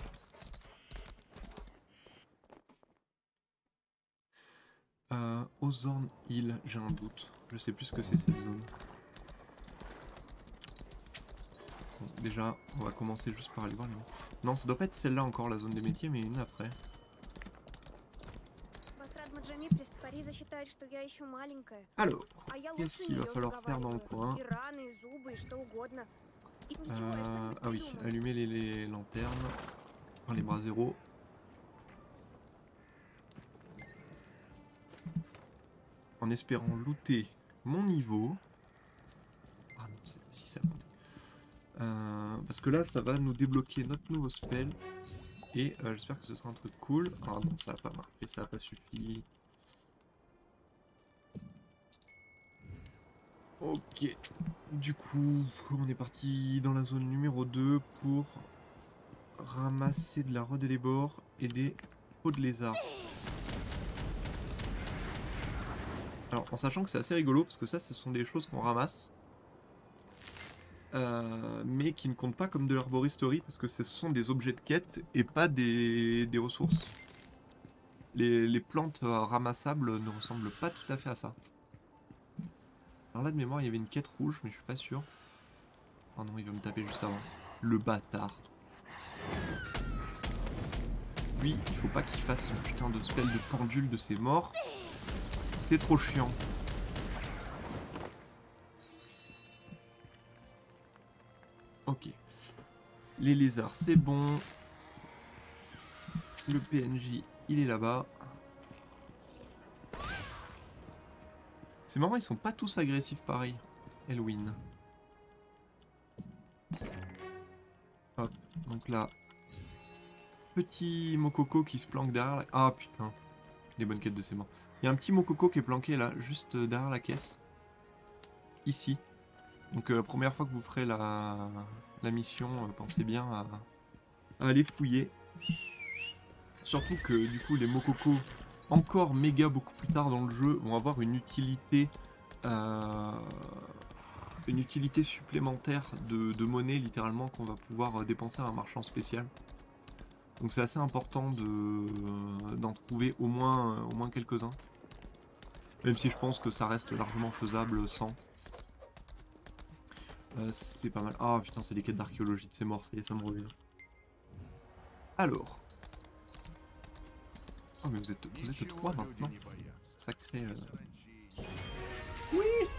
Ozorn Hill, j'ai un doute. Je sais plus ce que c'est cette zone. Bon, déjà, on va commencer juste par aller voir les... Non, ça doit pas être celle-là encore, la zone des métiers, mais une après. Alors, qu'est-ce qu'il va falloir faire dans le coin? Ah oui, allumer les lanternes. Enfin, les bras zéro. En espérant looter mon niveau. Ah non, si ça compte. Parce que là, ça va nous débloquer notre nouveau spell. Et j'espère que ce sera un truc cool. Ah non, ça n'a pas marqué, ça n'a pas suffi. Ok. Du coup, on est parti dans la zone numéro 2 pour ramasser de la redélébore et des peaux de lézard. Alors, en sachant que c'est assez rigolo, parce que ça, ce sont des choses qu'on ramasse. Mais qui ne comptent pas comme de l'herboristerie, parce que ce sont des objets de quête et pas des ressources. Les plantes ramassables ne ressemblent pas tout à fait à ça. Alors là, de mémoire, il y avait une quête rouge, mais je suis pas sûr. Oh non, il va me taper juste avant. Le bâtard. Lui, il faut pas qu'il fasse son putain de spell de pendule de ses morts. C'est trop chiant. Ok. Les lézards, c'est bon. Le PNJ, il est là-bas. C'est marrant, ils sont pas tous agressifs pareil. Elwyn. Hop, donc là. Petit Mokoko qui se planque derrière la... Ah putain. Les bonnes quêtes de ces morts. Il y a un petit Mokoko qui est planqué là, juste derrière la caisse. Ici. Donc la première fois que vous ferez la mission, pensez bien à aller fouiller. Surtout que du coup les Mokoko, encore méga beaucoup plus tard dans le jeu, vont avoir une utilité supplémentaire de monnaie littéralement qu'on va pouvoir dépenser à un marchand spécial. Donc c'est assez important d'en trouver au moins quelques-uns. Même si je pense que ça reste largement faisable sans. C'est pas mal. Ah putain, c'est des quêtes d'archéologie de ces morts, ça y est, ça me revient. Alors. Oh mais vous êtes 3 maintenant. Sacré... Oui.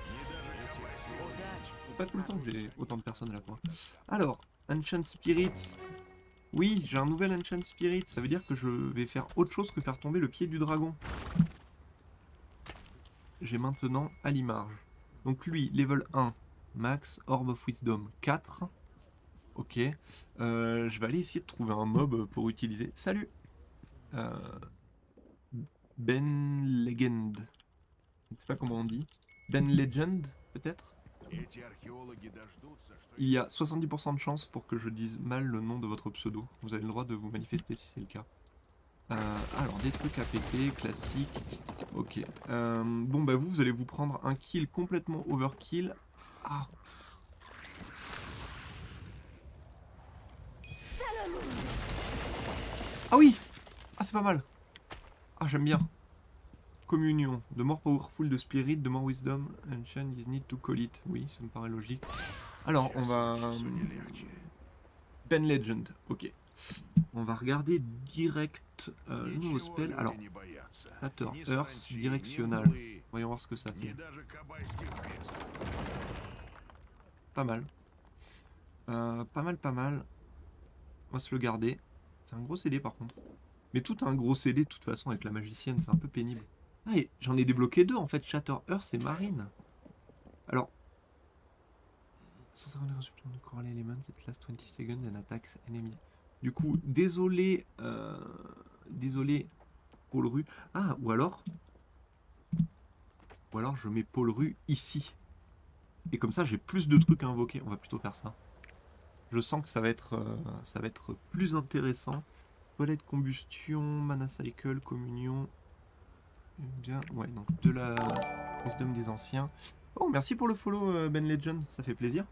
C'est pas tout le temps que j'ai autant de personnes à la fois. Alors, Ancient Spirits. Oui, j'ai un nouvel Ancient Spirit. Ça veut dire que je vais faire autre chose que faire tomber le pied du dragon. J'ai maintenant Alimarge. Donc lui, level 1. Max, Orb of Wisdom 4. Ok. Je vais aller essayer de trouver un mob pour utiliser. Salut Ben Legend. Je ne sais pas comment on dit. Ben Legend, peut-être. Il y a 70% de chance pour que je dise mal le nom de votre pseudo. Vous avez le droit de vous manifester si c'est le cas. Alors, des trucs à péter, classique. Ok. Bon, bah vous allez vous prendre un kill complètement overkill. Ah. Ah oui. Ah, c'est pas mal. Ah, j'aime bien. Communion. The more powerful the spirit, the more wisdom ancient is need to call it. Oui, ça me paraît logique. Alors, on va... Ben Legend. Ok. On va regarder direct le nouveau spell. Alors, Shatter Earth directional. Voyons voir ce que ça fait. Pas mal. Pas mal. On va se le garder. C'est un gros CD par contre. Mais tout un gros CD de toute façon avec la magicienne, c'est un peu pénible. Ah, j'en ai débloqué 2 en fait, Shatter Earth et Marine. Alors... 150 résultats de Coral Elements, it lasts 20 seconds and attacks enemy. Du coup, désolé Paul Rue. Ah, ou alors je mets Paul Rue ici. Et comme ça, j'ai plus de trucs à invoquer. On va plutôt faire ça. Je sens que ça va être plus intéressant. Toilette, combustion, mana cycle, communion. Bien, ouais, donc de la wisdom des anciens. Oh, merci pour le follow, Ben Legend, ça fait plaisir.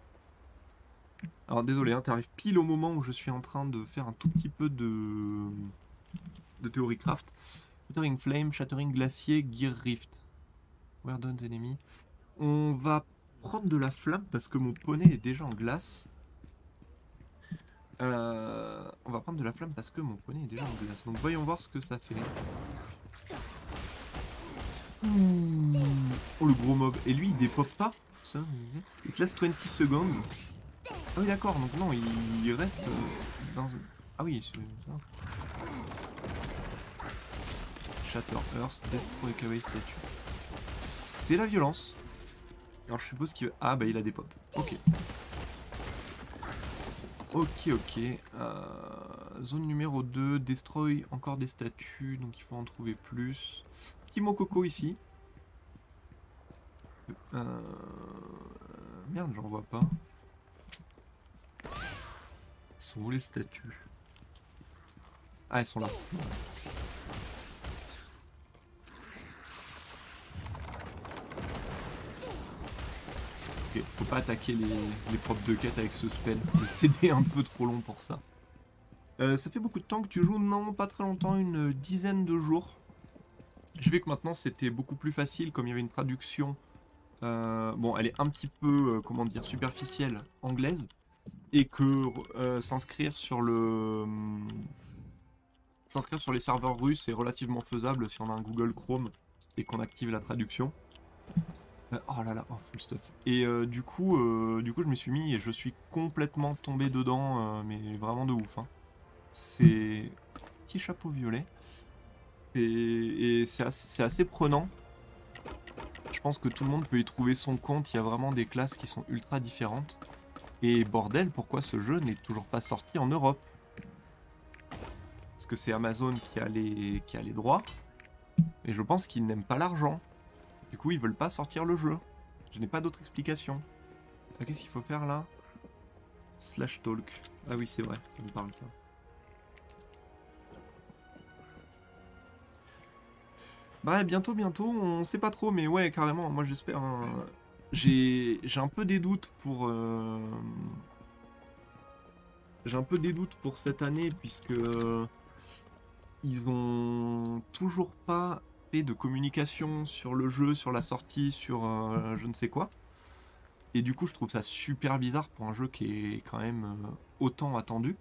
Alors désolé, hein, t'arrives pile au moment où je suis en train de faire un tout petit peu de Theory Craft. Shattering Flame, Shattering Glacier, Gear Rift. Where done enemy. On va prendre de la flamme parce que mon poney est déjà en glace. On va prendre de la flamme parce que mon poney est déjà en glace. Donc voyons voir ce que ça fait. Oh le gros mob. Et lui il dépop pas. Ça, il te laisse 20 secondes. Ah oui d'accord, donc non, il reste dans... Ah oui, c'est ça. Shatter Earth, Destroy Kawaii Statue. C'est la violence. Alors je suppose qu'il... Ah bah il a des pop. Ok. Ok, ok. Zone numéro 2, Destroy encore des statues, donc il faut en trouver plus. Petit Mokoko ici. Merde, j'en vois pas. Elles sont où les statues? Ah, elles sont là. Ok, faut pas attaquer les propres de quête avec ce spell. Le CD est un peu trop long pour ça. Ça fait beaucoup de temps que tu joues? Non, pas très longtemps, une dizaine de jours. J'ai vu que maintenant c'était beaucoup plus facile, comme il y avait une traduction. Bon, elle est un petit peu, comment dire, superficielle, anglaise. Et que s'inscrire sur le... S'inscrire sur les serveurs russes est relativement faisable si on a un Google Chrome et qu'on active la traduction. Oh là là, oh, full stuff. Et du coup, je me suis mis et je suis complètement tombé dedans, mais vraiment de ouf. Hein. C'est... Petit chapeau violet. Et c'est assez prenant. Je pense que tout le monde peut y trouver son compte. Il y a vraiment des classes qui sont ultra différentes. Et bordel, pourquoi ce jeu n'est toujours pas sorti en Europe? Parce que c'est Amazon qui a les droits. Et je pense qu'ils n'aiment pas l'argent. Du coup, ils veulent pas sortir le jeu. Je n'ai pas d'autre explication. Qu'est-ce qu'il faut faire là? Slash talk. Ah oui, c'est vrai, ça me parle ça. Bah bientôt, on sait pas trop, mais ouais, carrément, moi j'espère... J'ai un peu des doutes pour... J'ai un peu des doutes pour cette année, puisque... Ils ont toujours pas fait de communication sur le jeu, sur la sortie, sur je ne sais quoi. Et du coup, je trouve ça super bizarre pour un jeu qui est quand même autant attendu.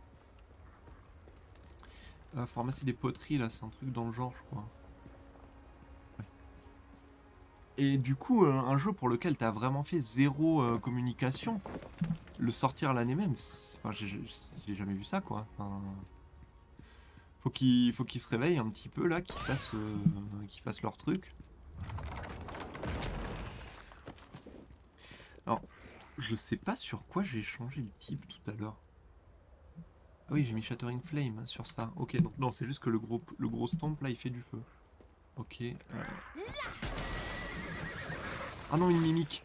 Pharmacie des poteries, là, c'est un truc dans le genre, je crois. Ouais. Et du coup, un jeu pour lequel tu as vraiment fait zéro communication, le sortir l'année même, enfin, j'ai jamais vu ça, quoi. Enfin, faut qu'ils se réveillent un petit peu, là, qu'ils fassent leur truc. Alors, je sais pas sur quoi j'ai changé le type tout à l'heure. Ah oui, j'ai mis Shattering Flame sur ça. Ok, donc non, c'est juste que le gros stomp là, il fait du feu. Ok. Ah non, une mimique.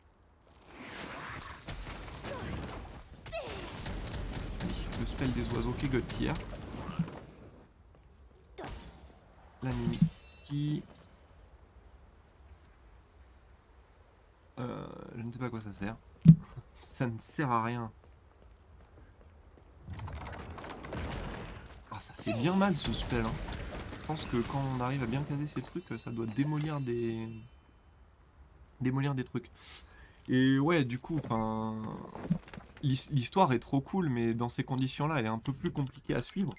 Oui, le spell des oiseaux qui est God tier. La mimique qui... je ne sais pas à quoi ça sert. Ça ne sert à rien. Ah, ça fait bien mal ce spell. Hein. Je pense que quand on arrive à bien caser ces trucs, ça doit démolir des trucs. Et ouais, du coup, enfin, l'histoire est trop cool, mais dans ces conditions-là, elle est un peu plus compliquée à suivre.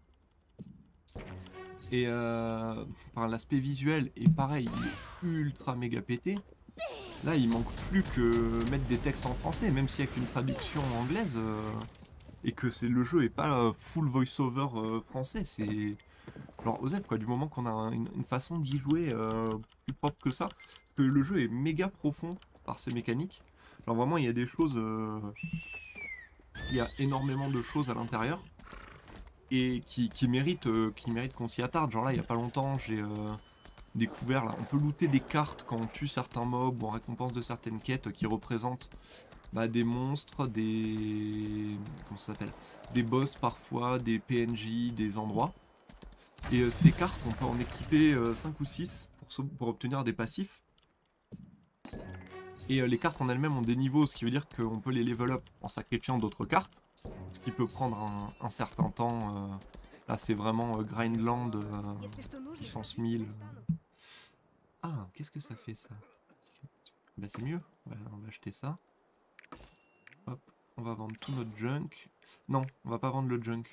Et par l'aspect visuel, et pareil, il est ultra méga pété. Là, il manque plus que mettre des textes en français, même s'il n'y a qu'une traduction anglaise, et que le jeu est pas full voice-over français, c'est... Genre, Osef, quoi, du moment qu'on a une façon d'y jouer plus propre que ça, parce que le jeu est méga profond par ses mécaniques. Genre, vraiment, il y a des choses... il y a énormément de choses à l'intérieur, et qui méritent qu'on s'y attarde. Genre là, il y a pas longtemps, j'ai... découvert là, on peut looter des cartes quand on tue certains mobs ou en récompense de certaines quêtes qui représentent des monstres, des... comment ça s'appelle? Des boss parfois, des PNJ, des endroits. Et ces cartes, on peut en équiper 5 ou 6 pour obtenir des passifs. Et les cartes en elles-mêmes ont des niveaux, ce qui veut dire qu'on peut les level up en sacrifiant d'autres cartes. Ce qui peut prendre un certain temps. Là, c'est vraiment Grindland, puissance 1000. Ah, qu'est-ce que ça fait ça? Bah c'est mieux, voilà, on va acheter ça. Hop, On va vendre tout notre junk. Non, on va pas vendre le junk.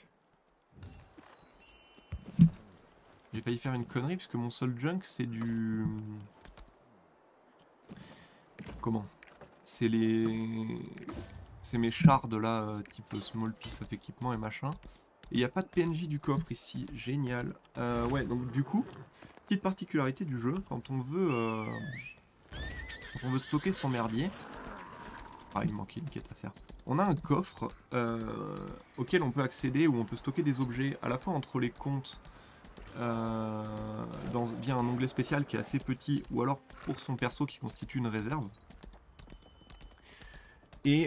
J'ai failli faire une connerie parce que mon seul junk c'est du... Comment? C'est les... C'est mes shards là, type small piece of équipement et machin. Et il n'y a pas de PNJ du coffre ici, génial. Ouais, donc du coup, petite particularité du jeu, quand on veut stocker son merdier... Ah, il me manquait une quête à faire. On a un coffre auquel on peut accéder, où on peut stocker des objets à la fois entre les comptes, via un onglet spécial qui est assez petit, ou alors pour son perso qui constitue une réserve. Et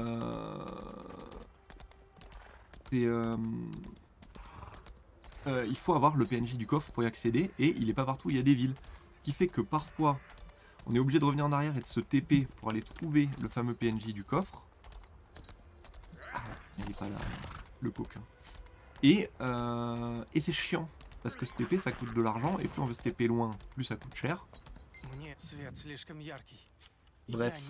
il faut avoir le PNJ du coffre pour y accéder, et il n'est pas partout, il y a des villes. Ce qui fait que parfois, on est obligé de revenir en arrière et de se TP pour aller trouver le fameux PNJ du coffre. Ah, il n'est pas là, le coquin. Et c'est chiant, parce que se TP ça coûte de l'argent, et plus on veut se TP loin, plus ça coûte cher. Bref.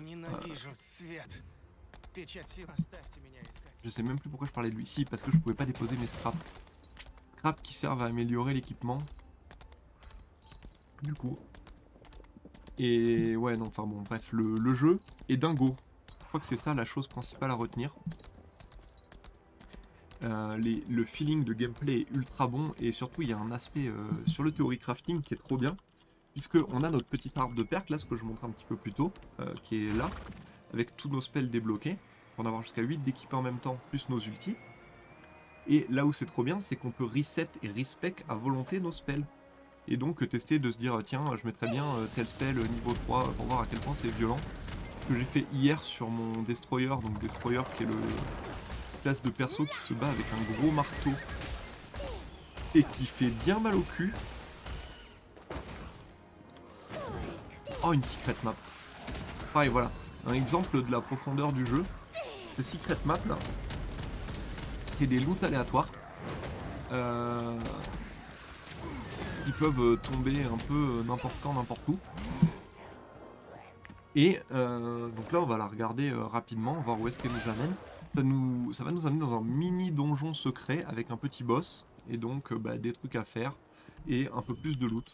Je sais même plus pourquoi je parlais de lui. Si, parce que je pouvais pas déposer mes scraps. Scraps qui servent à améliorer l'équipement. Du coup. Et ouais, non, enfin bon, bref, le jeu est dingo. Je crois que c'est ça la chose principale à retenir. Le feeling de gameplay est ultra bon, et surtout il y a un aspect sur le theory crafting qui est trop bien. Puisqu'on a notre petit arbre de perk, là, ce que je montrais un petit peu plus tôt, qui est là, avec tous nos spells débloqués, pour en avoir jusqu'à 8 d'équipés en même temps, plus nos ultis. Et là où c'est trop bien, c'est qu'on peut reset et respec à volonté nos spells. Et donc tester de se dire, tiens, je mettrais bien tel spell niveau 3 pour voir à quel point c'est violent. Ce que j'ai fait hier sur mon Destroyer, donc Destroyer qui est le classe de perso qui se bat avec un gros marteau et qui fait bien mal au cul. Oh, une secret map. Pareil, voilà. Un exemple de la profondeur du jeu. Ces secret map là, c'est des loots aléatoires. Qui peuvent tomber un peu n'importe quand, n'importe où. Et donc là, on va la regarder rapidement, voir où est-ce qu'elle nous amène. Ça va nous amener dans un mini donjon secret avec un petit boss. Et donc des trucs à faire. Et un peu plus de loot.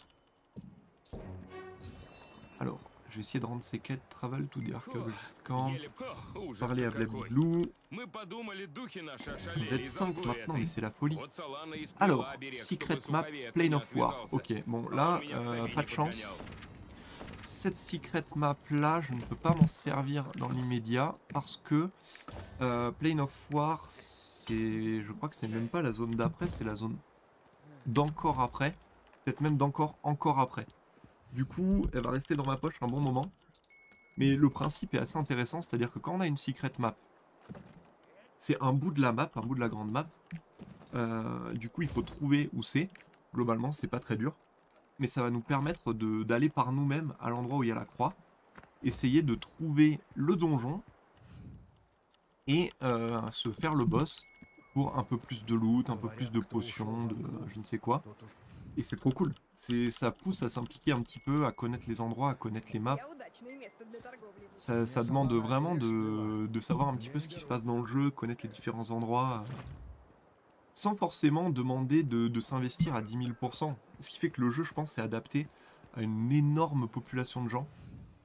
Alors, je vais essayer de rendre ces quêtes Travel to the Archaeologist Camp. Parler à Blablablou. Vous êtes 5 maintenant, mais c'est la folie. Alors, Secret Map, Plane of War. Ok, bon là, pas de chance. Cette Secret Map là, je ne peux pas m'en servir dans l'immédiat parce que Plane of War, je crois que c'est même pas la zone d'après, c'est la zone d'encore après. Peut-être même d'encore encore après. Du coup, elle va rester dans ma poche un bon moment. Mais le principe est assez intéressant, c'est-à-dire que quand on a une secret map, c'est un bout de la map, un bout de la grande map. Du coup, il faut trouver où c'est. Globalement, c'est pas très dur. Mais ça va nous permettre d'aller par nous-mêmes à l'endroit où il y a la croix. Essayer de trouver le donjon. Et se faire le boss pour un peu plus de loot, un peu plus de potions, de je ne sais quoi. Et c'est trop cool. Ça pousse à s'impliquer un petit peu, à connaître les endroits, à connaître les maps. Ça demande vraiment de savoir un petit peu ce qui se passe dans le jeu, connaître les différents endroits, sans forcément demander de s'investir à 10 000%. Ce qui fait que le jeu, je pense, est adapté à une énorme population de gens.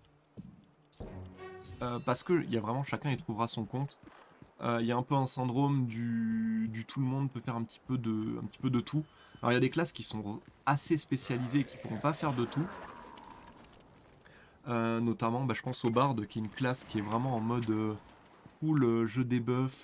Parce que il y a vraiment chacun y trouvera son compte. Il y a un peu un syndrome du tout le monde peut faire un petit peu de tout. Alors il y a des classes qui sont assez spécialisées et qui ne pourront pas faire de tout. Notamment, je pense au Bard, qui est une classe qui est vraiment en mode full je débuff.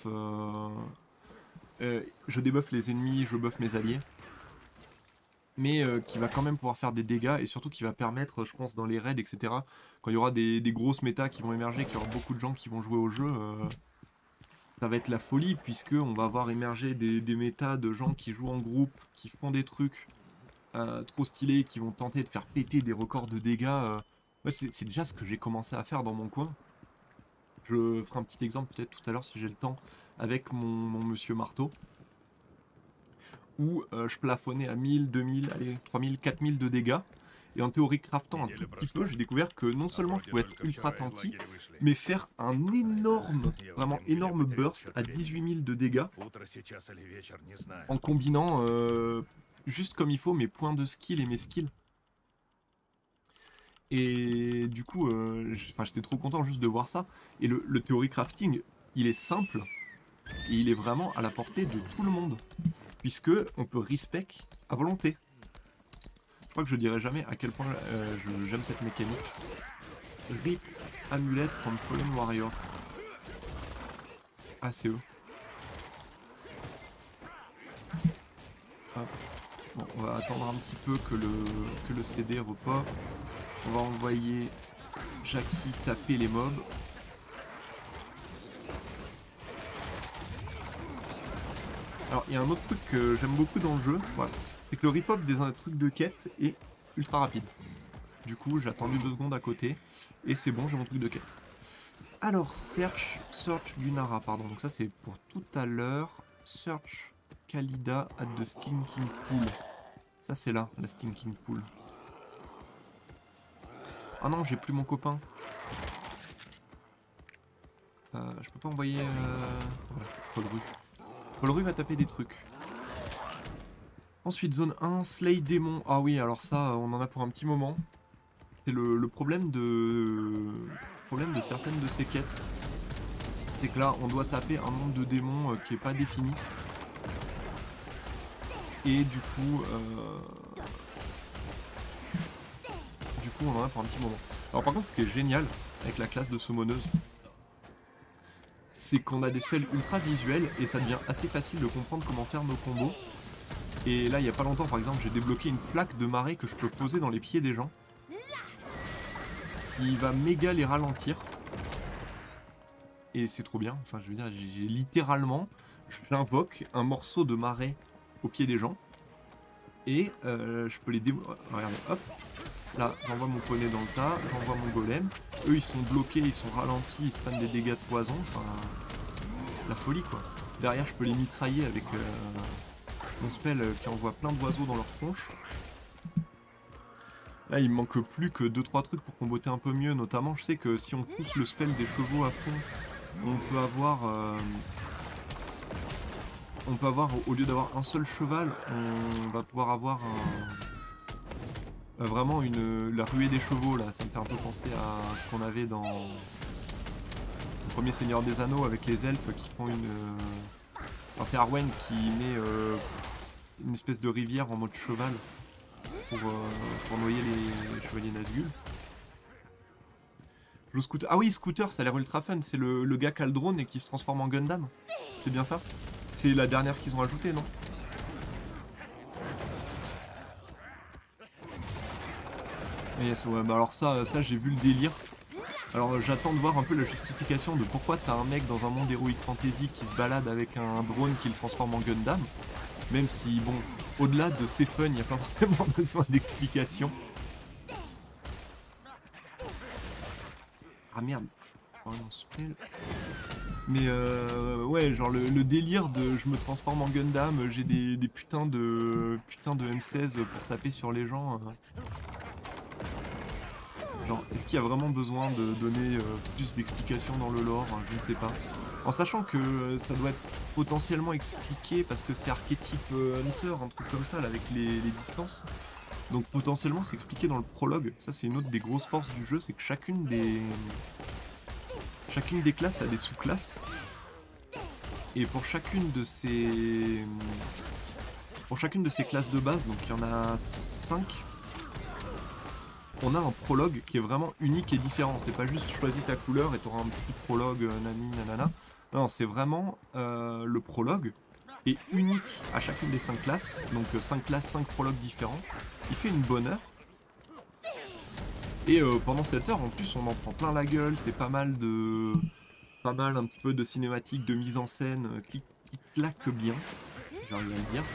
Je débuff les ennemis, je buff mes alliés. Mais qui va quand même pouvoir faire des dégâts et surtout qui va permettre, je pense, dans les raids, etc. Quand il y aura des grosses méta qui vont émerger, qu'il y aura beaucoup de gens qui vont jouer au jeu, ça va être la folie, puisque on va voir émerger des méta de gens qui jouent en groupe, qui font des trucs trop stylés, qui vont tenter de faire péter des records de dégâts. C'est déjà ce que j'ai commencé à faire dans mon coin. Je ferai un petit exemple peut-être tout à l'heure si j'ai le temps, avec mon monsieur marteau. Où je plafonnais à 1000, 2000, allez, 3000, 4000 de dégâts. Et en théorie craftant un tout petit peu, j'ai découvert que non seulement je pouvais être ultra tanky, mais faire un énorme, vraiment énorme burst à 18 000 de dégâts en combinant juste comme il faut mes points de skill et mes skills. Et du coup, j'étais trop content juste de voir ça. Et le theory crafting, il est simple et il est vraiment à la portée de tout le monde, puisque on peut respec à volonté. Je crois que je dirai jamais à quel point j'aime cette mécanique. Rip Amulet from Fallen Warrior. Ah, c'est eux. Hop. Bon, on va attendre un petit peu que le CD repop. On va envoyer Jackie taper les mobs. Alors, il y a un autre truc que j'aime beaucoup dans le jeu, voilà, c'est que le repop des trucs de quête est ultra rapide. Du coup, j'ai attendu 2 secondes à côté, et c'est bon, j'ai mon truc de quête. Alors, Search Gunara, pardon, donc ça c'est pour tout à l'heure. Search Kalida at the Stinking Pool. Ça c'est là, la Stinking Pool. Ah non, j'ai plus mon copain. Je peux pas envoyer... Voilà, Paul-Rue. Paul-Rue va taper des trucs. Ensuite, zone 1, Slay Démon. Ah oui, alors ça, on en a pour un petit moment. C'est le problème de certaines de ces quêtes. C'est que là, on doit taper un nombre de démons qui est pas défini. Et du coup... on en a pour un petit moment. Alors par contre, ce qui est génial avec la classe de summoneuse, c'est qu'on a des spells ultra visuels et ça devient assez facile de comprendre comment faire nos combos. Et là, il y a pas longtemps, par exemple, j'ai débloqué une flaque de marée que je peux poser dans les pieds des gens. Il va méga les ralentir. Et c'est trop bien. Enfin, je veux dire, j'ai littéralement, j'invoque un morceau de marée au pied des gens. Et je peux les regardez, hop. Là, j'envoie mon poney dans le tas, j'envoie mon golem. Eux, ils sont bloqués, ils sont ralentis, ils se prennent des dégâts de poison. Enfin, la folie, quoi. Derrière, je peux les mitrailler avec mon spell qui envoie plein d'oiseaux dans leur tronche. Là, il me manque plus que 2-3 trucs pour comboter un peu mieux. Notamment, je sais que si on pousse le spell des chevaux à fond, on peut avoir, au lieu d'avoir un seul cheval, on va pouvoir avoir vraiment la ruée des chevaux. Là, ça me fait un peu penser à ce qu'on avait dans le premier Seigneur des Anneaux avec les elfes qui font une... Enfin, c'est Arwen qui met une espèce de rivière en mode cheval pour noyer les chevaliers Nazgûl. Le scooter. Ah oui, scooter, ça a l'air ultra fun. C'est le gars qui a le drone et qui se transforme en Gundam. C'est bien ça? C'est la dernière qu'ils ont ajoutée, non? Yes, ouais, bah alors ça j'ai vu le délire. Alors j'attends de voir un peu la justification de pourquoi t'as un mec dans un monde Heroic Fantasy qui se balade avec un drone qui le transforme en Gundam. Même si, bon, au-delà de c'est fun, il n'y a pas forcément besoin d'explication. Ah merde. Oh, non, spell. Mais ouais, genre le délire de je me transforme en Gundam, j'ai des putains de M16 pour taper sur les gens. Genre, est-ce qu'il y a vraiment besoin de donner plus d'explications dans le lore? Je ne sais pas. En sachant que ça doit être potentiellement expliqué parce que c'est archétype Hunter, un truc comme ça, là, avec les distances. Donc potentiellement c'est expliqué dans le prologue. Ça c'est une autre des grosses forces du jeu, c'est que chacune des classes a des sous-classes. Et pour chacune de ces classes de base, donc il y en a 5, on a un prologue qui est vraiment unique et différent. C'est pas juste choisis ta couleur et tu auras un petit prologue nani nanana. Non, c'est vraiment le prologue est unique à chacune des 5 classes. Donc 5 classes, 5 prologues différents. Il fait une bonne heure. Et pendant cette heure, en plus, on en prend plein la gueule. C'est pas mal un petit peu de cinématique, de mise en scène qui claque bien. J'arrive à le dire.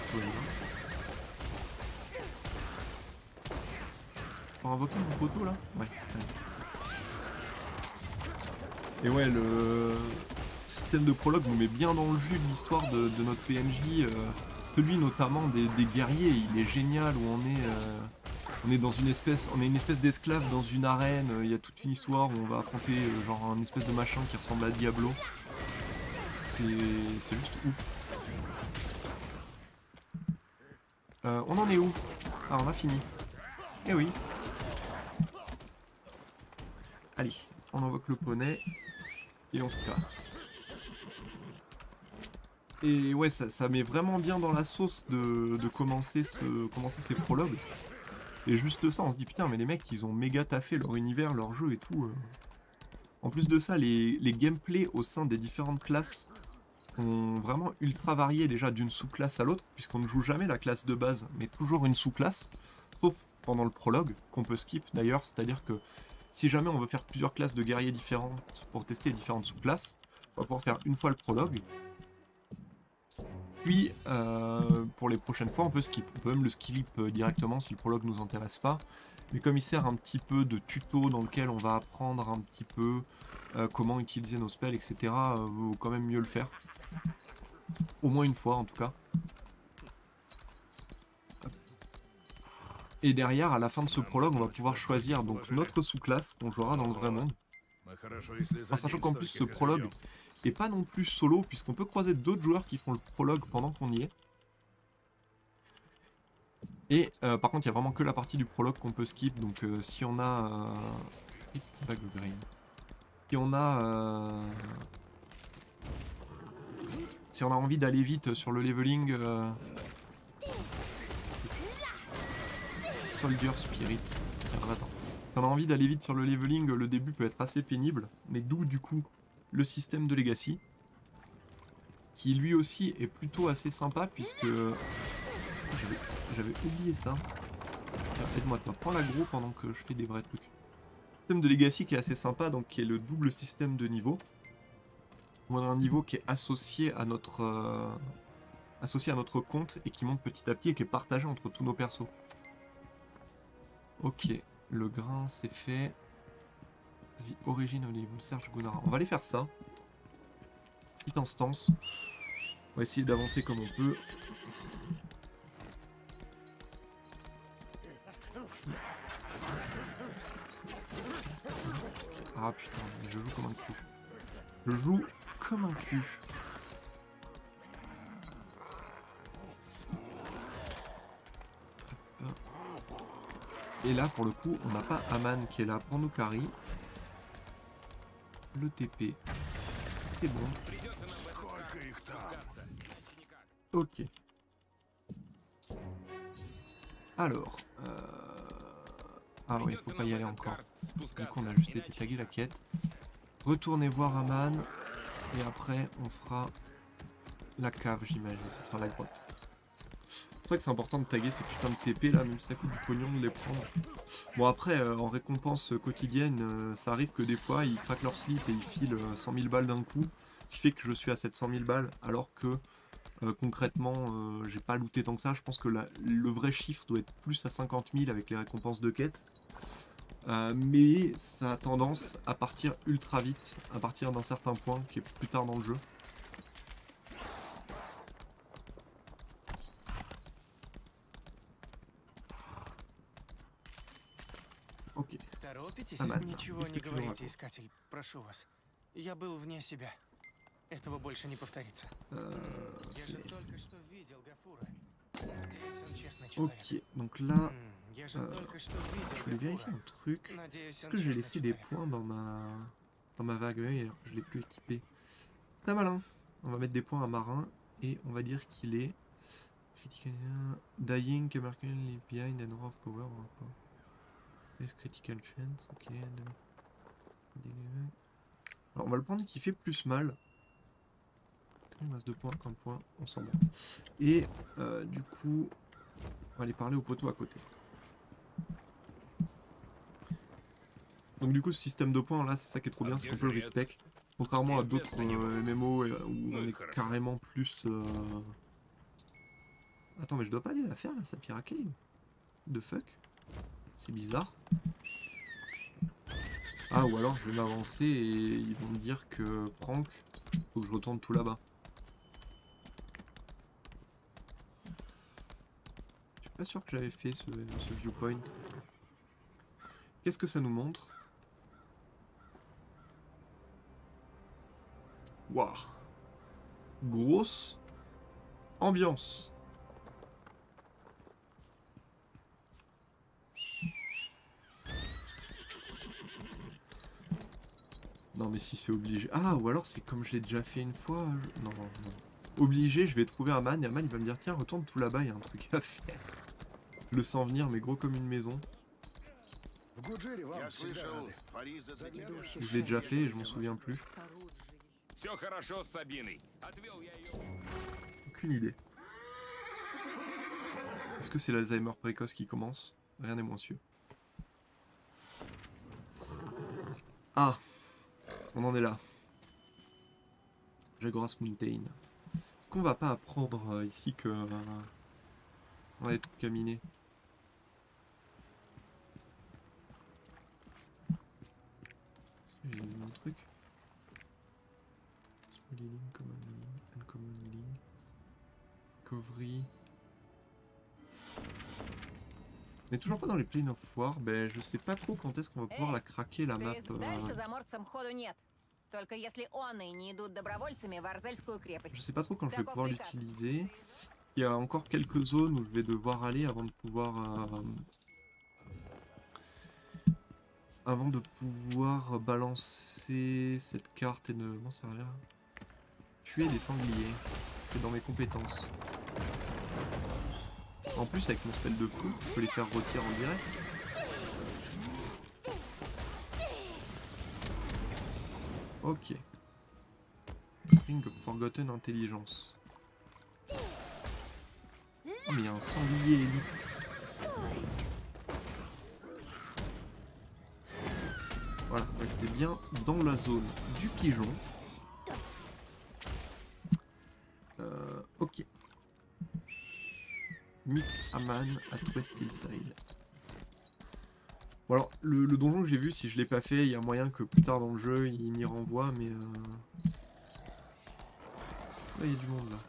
Pour invoquer mon poteau là? Ouais. Et ouais, le système de prologue nous met bien dans le jus de l'histoire de notre PNJ. Celui notamment des guerriers, il est génial où on est On est une espèce d'esclave dans une arène, il y a toute une histoire où on va affronter genre un espèce de machin qui ressemble à Diablo. C'est juste ouf. On en est où? Ah, on a fini. Eh oui. Allez, on invoque le poney et on se casse. Et ouais, ça met vraiment bien dans la sauce de commencer ces prologues. Et juste ça, on se dit putain, mais les mecs, ils ont méga taffé leur univers, leur jeu et tout. En plus de ça, les gameplays au sein des différentes classes ont vraiment ultra varié déjà d'une sous-classe à l'autre, puisqu'on ne joue jamais la classe de base, mais toujours une sous-classe, sauf pendant le prologue, qu'on peut skip d'ailleurs, c'est-à-dire que si jamais on veut faire plusieurs classes de guerriers différentes pour tester les différentes sous-classes, on va pouvoir faire une fois le prologue. Puis, pour les prochaines fois, on peut skip. On peut même le skip directement si le prologue nous intéresse pas. Mais comme il sert un petit peu de tuto dans lequel on va apprendre un petit peu comment utiliser nos spells, etc., vaut quand même mieux le faire. Au moins une fois, en tout cas. Et derrière, à la fin de ce prologue, on va pouvoir choisir donc notre sous-classe qu'on jouera dans le vrai monde. En sachant qu'en plus, ce prologue et pas non plus solo, puisqu'on peut croiser d'autres joueurs qui font le prologue pendant qu'on y est. Et par contre, il n'y a vraiment que la partie du prologue qu'on peut skip, donc si on a... Si on a... Si on a envie d'aller vite sur le leveling... Soldier Spirit. Alors, attends. Si on a envie d'aller vite sur le leveling, le début peut être assez pénible, mais d'où du coup le système de Legacy, qui lui aussi est plutôt assez sympa, puisque... J'avais oublié ça. Aide-moi, prends l'aggro pendant que je fais des vrais trucs. Le système de Legacy qui est assez sympa, donc qui est le double système de niveau. On a un niveau qui est associé à notre compte et qui monte petit à petit et qui est partagé entre tous nos persos. Ok, le grain c'est fait. The Origin of Evil, Serge Gunara. On va aller faire ça. Petite instance. On va essayer d'avancer comme on peut. Ah putain, je joue comme un cul. Je joue comme un cul. Et là, pour le coup, on n'a pas Aman qui est là pour nous carry. Le TP, c'est bon. Ok. Alors, ah oui, faut pas y aller encore. Du coup, on a juste été tagué la quête. Retournez voir Aman. Et après, on fera la cave, j'imagine. Enfin, la grotte. C'est pour ça que c'est important de taguer ces putains de TP là, même si ça coûte du pognon de les prendre. Bon, après, en récompense quotidienne, ça arrive que des fois, ils craquent leur slip et ils filent 100 000 balles d'un coup. Ce qui fait que je suis à 700 000 balles, alors que concrètement, j'ai pas looté tant que ça. Je pense que le vrai chiffre doit être plus à 50 000 avec les récompenses de quête. Mais ça a tendance à partir ultra vite, à partir d'un certain point qui est plus tard dans le jeu. Ok. Торопитесь? Aman, Ничего qu'est-ce не que tu nous говорите, racontes? искатель. Прошу вас. Я был вне себя. Этого больше не повторится. Я же только что видел Гафура. Надеюсь, он честный человек. Ok, donc là, Я же только что видел je voulais vérifier Гафура. un truc. Надеюсь, Est-ce он que j'ai честный laissé des человек. points dans ma vague œil alors que je l'ai plus équipé? Très malin. On va mettre des points à marin et on va dire qu'il est critical dying, American leave behind and rough power. Less critical chance, ok. Alors on va le prendre qui fait plus mal. Il me reste 2 points, 1 point, on s'en va. Et du coup, on va aller parler au poteau à côté. Donc du coup ce système de points là c'est ça qui est trop bien, c'est qu'on peut le respect. Contrairement à d'autres MMO où on est carrément plus... Attends mais je dois pas aller la faire là, Sapphire Cave. The fuck? C'est bizarre. Ah ou alors je vais m'avancer et ils vont me dire que Prank, faut que je retourne tout là-bas. Je suis pas sûr que j'avais fait ce viewpoint. Qu'est-ce que ça nous montre? Waouh. Grosse ambiance. Non mais si c'est obligé. Ah ou alors c'est comme je l'ai déjà fait une fois. Non, non. Obligé, je vais trouver un man et un man il va me dire tiens retourne tout là-bas, il y a un truc à faire. Je le sens venir mais gros comme une maison. Я слышал, Фариза за тебя. Je l'ai déjà fait et je m'en souviens plus. Все хорошо с Сабиной. Отвел я ее. Aucune idée. Est-ce que c'est l'Alzheimer précoce qui commence? Rien n'est moins sûr. Ah, on en est là. Jagoras Mountain. Est-ce qu'on va pas apprendre ici que on va être caminé? Est-ce que j'ai un truc? Small healing, common healing, uncommon healing, recovery. Mais toujours pas dans les Plains of War, ben je sais pas trop quand est-ce qu'on va pouvoir la craquer la map. Дальше заморцам ходу нет. Только если оны не идут добровольцами в Арзельскую крепость. Je sais pas trop quand je vais pouvoir l'utiliser. Il y a encore quelques zones où je vais devoir aller avant de pouvoir balancer cette carte et ne m'en servir. Tuer des sangliers, c'est dans mes compétences. En plus avec mon spell de fou, je peux les faire retirer en direct. Ok. Ring of Forgotten Intelligence. Oh mais il y a un sanglier élite. Voilà, j'étais bien dans la zone du pigeon. Ok. Meet Aman at West Hillside. Bon alors, le donjon que j'ai vu, si je l'ai pas fait, il y a moyen que plus tard dans le jeu, il m'y renvoie, mais... Là, il y a du monde, là.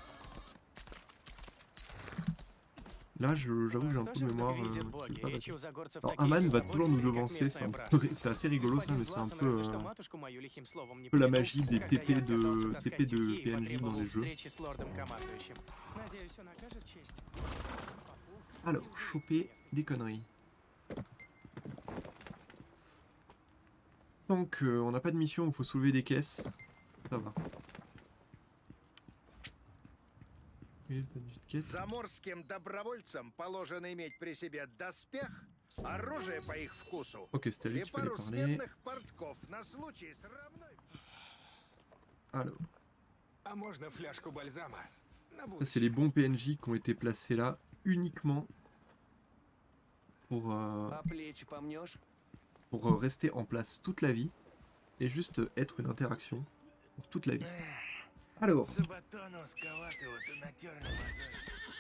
Là, j'avoue que j'ai un peu de mémoire qui est pas passée. Alors, Aman va toujours nous devancer, c'est assez rigolo ça, mais c'est un peu la magie des TP de PNJ dans les jeux. Alors, choper des conneries. Donc, on n'a pas de mission où il faut soulever des caisses. Ça va. Заморским добровольцам положено иметь при себе доспех, оружие по их вкусу Ok, c'était à lui и qu'il fallait пару parler. сменных портков на случай срамной. Alors, А можно фляжку бальзама? На ça c'est les bons PNJ qui ont été placés là uniquement pour А плечи помнешь? rester en place toute la vie et juste être une interaction pour toute la vie. Alors, Забатон узковатого ты натерли мозоль.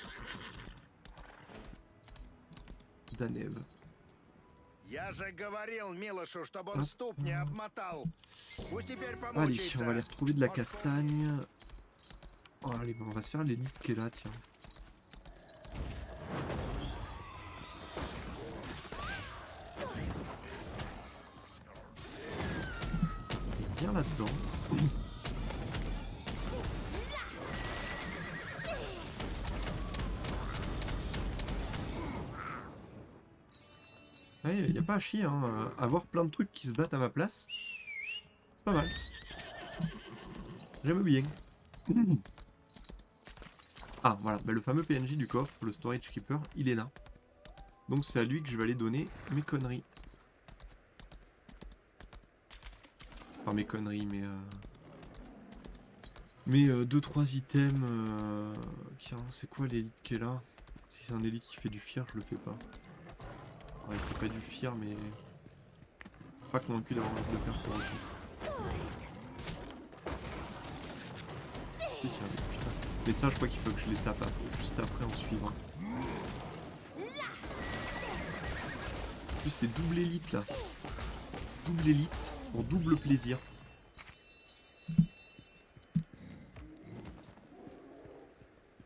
Danev. Я же говорил Милошу, чтобы он ступни обмотал. Пусть теперь Allez, помучается. on va aller retrouver de la castagne. Oh, allez, bon, on va se faire l'élite qui est là, tiens. Bien là-dedans. Ouais, il n'y a pas à chier, hein. Avoir plein de trucs qui se battent à ma place, c'est pas mal. J'aime bien. Ah, voilà, bah, le fameux PNJ du coffre, le Storage Keeper, il est là. Donc c'est à lui que je vais aller donner mes conneries. Enfin, mes conneries, mais 2-3 items. Tiens, c'est quoi l'élite qui est là? Si c'est un élite qui fait du fear, je le fais pas. Ouais, il fait pas du fear, mais... Pas convaincu d'avoir envie de le faire pour le coup. En plus, putain. Mais ça, je crois qu'il faut que je les tape juste après en suivant. En plus, c'est double élite là. Double élite pour double plaisir.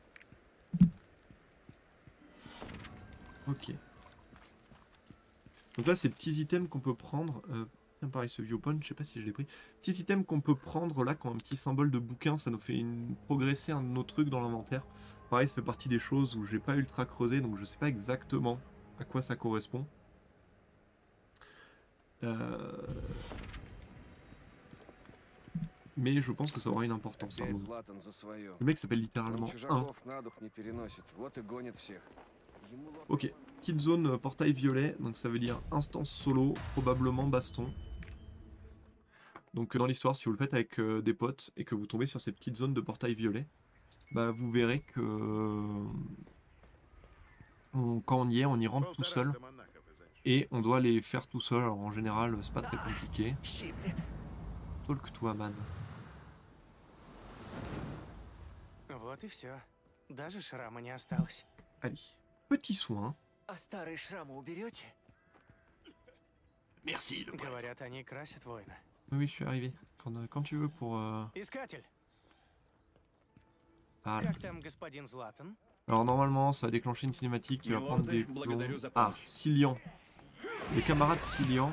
Ok. Donc là, ces petits items qu'on peut prendre. Pareil, ce viewpoint, je sais pas si je l'ai pris. Petits items qu'on peut prendre là, qui ont un petit symbole de bouquin, ça nous fait progresser un de nos trucs dans l'inventaire. Pareil, ça fait partie des choses où j'ai pas ultra creusé, donc je sais pas exactement à quoi ça correspond. Mais je pense que ça aura une importance. Hein, le mec s'appelle littéralement 1. Ok, petite zone portail violet, donc ça veut dire instance solo, probablement baston. Donc dans l'histoire, si vous le faites avec des potes et que vous tombez sur ces petites zones de portail violet, bah vous verrez que quand on y est, on y rentre tout seul. Et on doit les faire tout seul, alors en général c'est pas très compliqué. Talk to a man. Вот и все. Даже шрама не осталось. Allez, petit soin. А старые шрамы уберете? Merci le Говорят, они красят воина. Oui, je suis arrivé. Quand tu veux pour... Искатель, Ah, как там господин Златан? alors normalement, ça va déclencher une cinématique qui va prendre des plombs. Ah, Cillian. Les camarades Cillian.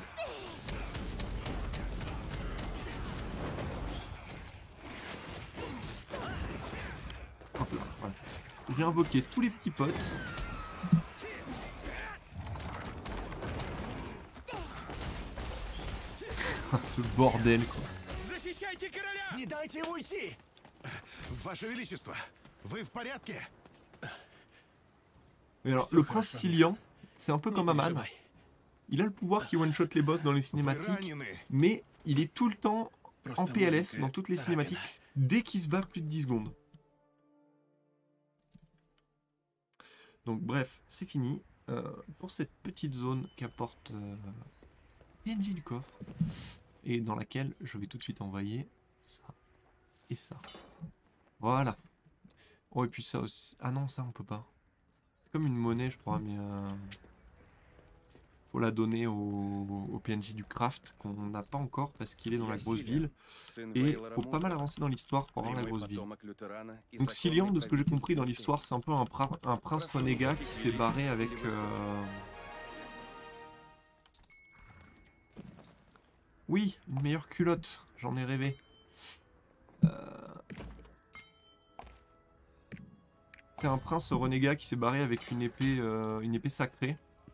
Hop là, voilà. J'ai invoqué tous les petits potes. Ce bordel quoi. Защищайте короля! Не дайте ему уйти! Ваше Величество, вы в порядке? Mais alors, le prince Cillian, c'est un peu comme Aman. Il a le pouvoir qui one-shot les boss dans les cinématiques, mais il est tout le temps en PLS dans toutes les cinématiques dès qu'il se bat plus de 10 secondes. Donc bref, c'est fini pour cette petite zone qu'apporte PNJ du coffre et dans laquelle je vais tout de suite envoyer ça et ça. Voilà. Oh et puis ça aussi. Ah non, ça on peut pas. C'est comme une monnaie je crois, mais faut la donner au PNJ du craft qu'on n'a pas encore parce qu'il est dans la grosse ville. Et faut pas mal avancer dans l'histoire pour avoir la grosse ville. Donc Cillian, de ce que j'ai compris dans l'histoire, c'est un peu un prince renégat qui s'est barré avec... Oui, une meilleure culotte, j'en ai rêvé. C'est un prince renégat qui s'est barré avec une épée sacrée.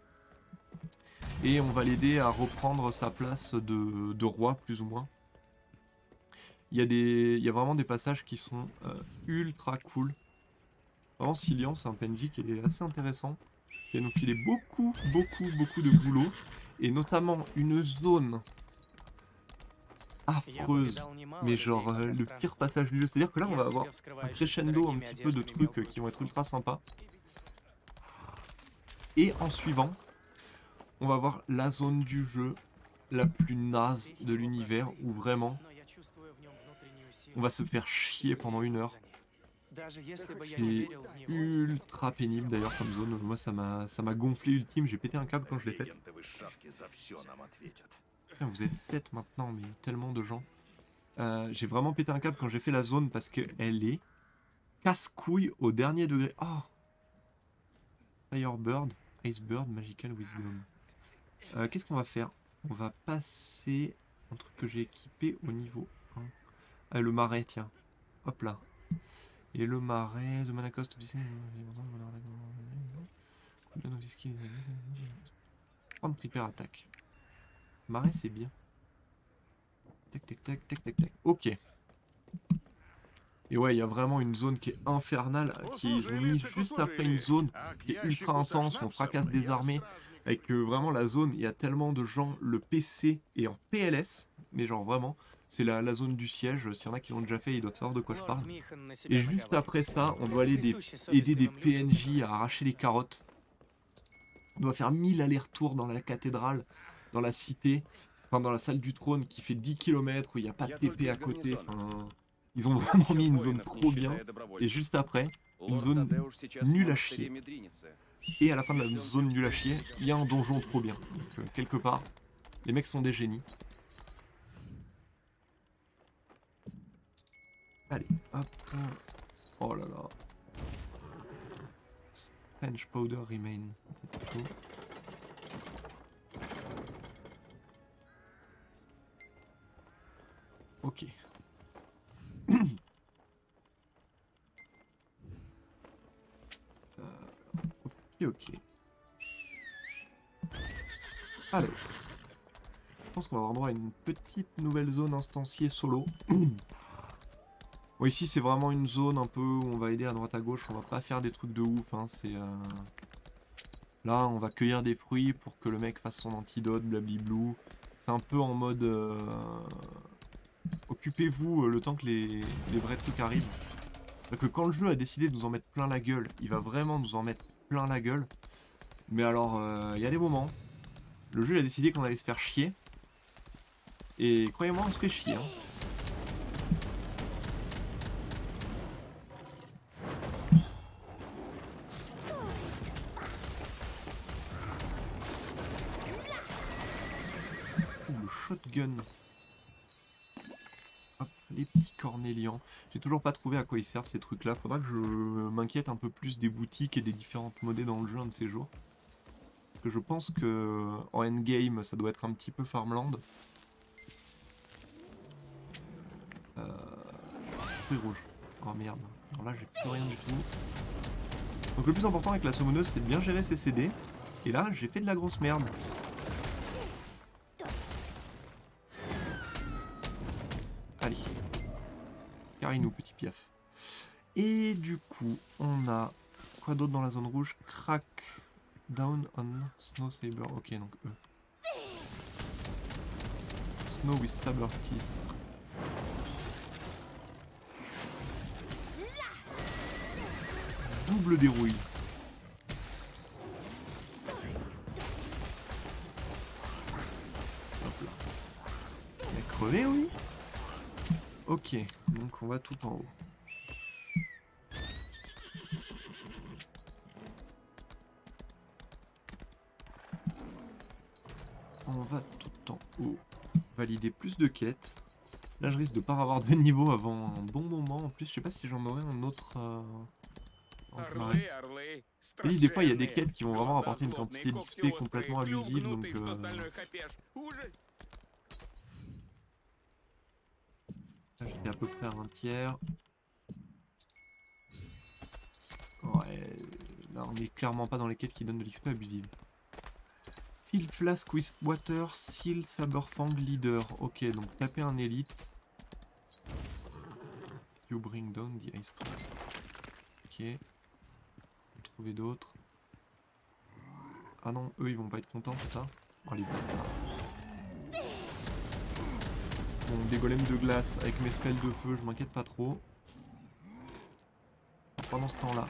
Et on va l'aider à reprendre sa place de roi, plus ou moins. Il y a vraiment des passages qui sont ultra cool. Vraiment, Cillian, c'est un PNJ qui est assez intéressant. Qui va nous filer beaucoup de boulot. Et notamment une zone affreuse. Mais genre le pire passage du jeu. C'est-à-dire que là, on va avoir un crescendo un petit peu de trucs qui vont être ultra sympas. Et en suivant... on va voir la zone du jeu la plus naze de l'univers où vraiment on va se faire chier pendant 1 heure. C'est ultra pénible d'ailleurs comme zone. Moi ça m'a gonflé ultime, j'ai pété un câble quand je l'ai faite. Vous êtes 7 maintenant, mais tellement de gens. J'ai vraiment pété un câble quand j'ai fait la zone parce qu'elle est casse-couille au dernier degré. Oh, Firebird, Icebird, Magical Wisdom. Qu'est-ce qu'on va faire? On va passer un truc que j'ai équipé au niveau 1. Ah, le marais, tiens. Hop là. Et le marais de Manacost. Prendre prepare attaque. Marais, c'est bien. Tac, tac, tac, tac, tac, tac. Ok. Et ouais, il y a vraiment une zone qui est infernale, qu'ils ont mis juste après une zone qui est ultra intense, on fracasse des armées. Avec vraiment la zone, il y a tellement de gens, le PC est en PLS, mais genre vraiment, c'est la zone du siège, s'il y en a qui l'ont déjà fait, ils doivent savoir de quoi je parle. Et juste après ça, on doit aller aider des PNJ à arracher les carottes. On doit faire 1000 allers-retours dans la cathédrale, dans la cité, enfin dans la salle du trône qui fait 10 km où il n'y a pas de TP à côté, enfin... Ils ont vraiment mis une zone trop bien, et juste après, une zone nulle à chier. Et à la fin de la zone nulle à chier, il y a un donjon trop bien. Donc quelque part, les mecs sont des génies. Allez, hop. Oh là là. Strange powder remain. Ok. Ok. Alors. Je pense qu'on va avoir droit à une petite nouvelle zone instanciée solo. Bon, ici c'est vraiment une zone un peu où on va aider à droite à gauche, on va pas faire des trucs de ouf, hein. C'est là on va cueillir des fruits pour que le mec fasse son antidote, blabli-blou. C'est un peu en mode occupez-vous le temps que les vrais trucs arrivent. Parce que quand le jeu a décidé de nous en mettre plein la gueule, il va vraiment nous en mettre plein la gueule. Mais alors il y a des moments, le jeu il a décidé qu'on allait se faire chier. Et croyez-moi on se fait chier, hein. Shotgun. Hop, les petits cornélians. J'ai toujours pas trouvé à quoi ils servent ces trucs là. Faudra que je m'inquiète un peu plus des boutiques et des différentes modées dans le jeu un de ces jours. Parce que je pense que en endgame ça doit être un petit peu farmland. Fruits rouges. Oh merde. Alors là j'ai plus rien du tout. Donc le plus important avec la saumoneuse c'est de bien gérer ses CD. Et là j'ai fait de la grosse merde. Allez. Carinou, petit piaf. Et du coup, on a... Quoi d'autre dans la zone rouge? Crack down on Snow Saber. Ok, donc eux. Snow with Saber Teeth. Double dérouille. Hop là. Il a crevé, oui. Ok, donc on va tout en haut. On va tout en haut. Valider plus de quêtes. Là je risque de pas avoir de niveau avant un bon moment. En plus je sais pas si j'en aurai un autre... Et des fois il y a des quêtes qui vont vraiment apporter une quantité d'XP complètement abusive. Donc j'étais à peu près à un tiers. Ouais, là on est clairement pas dans les quêtes qui donnent de l'XP abusive. Fill Flask with Water, Seal Saberfang Leader. Ok, donc taper un élite. You bring down the Ice Cross. Ok. On va trouver d'autres. Ah non, eux ils vont pas être contents, c'est ça? Oh les bâtards. Bon, des golems de glace avec mes spells de feu, je m'inquiète pas trop. Pendant ce temps-là,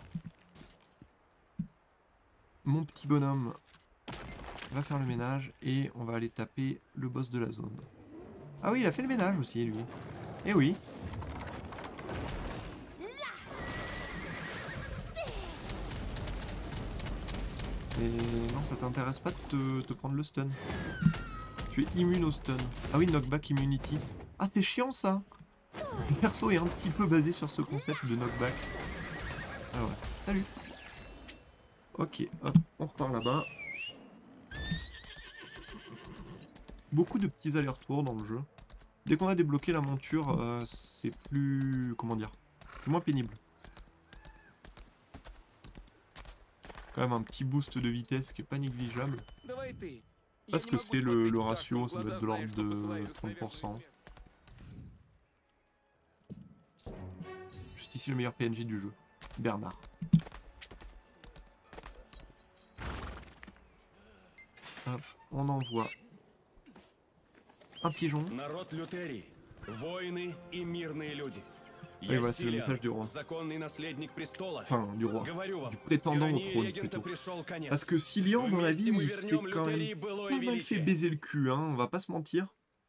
mon petit bonhomme va faire le ménage et on va aller taper le boss de la zone. Ah oui, il a fait le ménage aussi, lui. Eh oui. Et non, ça t'intéresse pas de te prendre le stun. Tu es immune au stun. Ah oui, knockback immunity. Ah, c'est chiant ça. Le perso est un petit peu basé sur ce concept de knockback. Ah ouais, salut. Ok, hop, on repart là-bas. Beaucoup de petits allers-retours dans le jeu. Dès qu'on a débloqué la monture, c'est plus... comment dire? C'est moins pénible. Quand même un petit boost de vitesse qui est pas négligeable. Parce que c'est le ratio, ça doit être de l'ordre de 30%. Juste ici le meilleur PNJ du jeu. Bernard. Hop, on envoie un pigeon. Et voilà, c'est le message du roi. Enfin, du roi. Du prétendant au trône, plutôt. Parce que Cillian, dans la vie, il s'est quand même pas mal fait baiser le cul, hein, on va pas se mentir.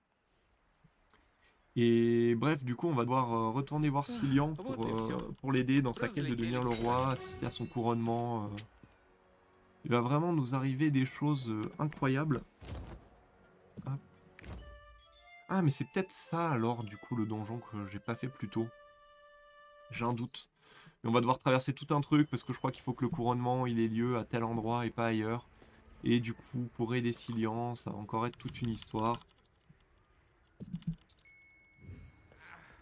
Et bref, du coup, on va devoir retourner voir Cillian pour l'aider dans sa quête de devenir le roi, assister à son couronnement. Il va vraiment nous arriver des choses incroyables. Hop. Ah, mais c'est peut-être ça, alors, du coup, le donjon que j'ai pas fait plus tôt. J'ai un doute. Mais on va devoir traverser tout un truc, parce que je crois qu'il faut que le couronnement, il ait lieu à tel endroit et pas ailleurs. Et du coup, pour aider Cillian, ça va encore être toute une histoire.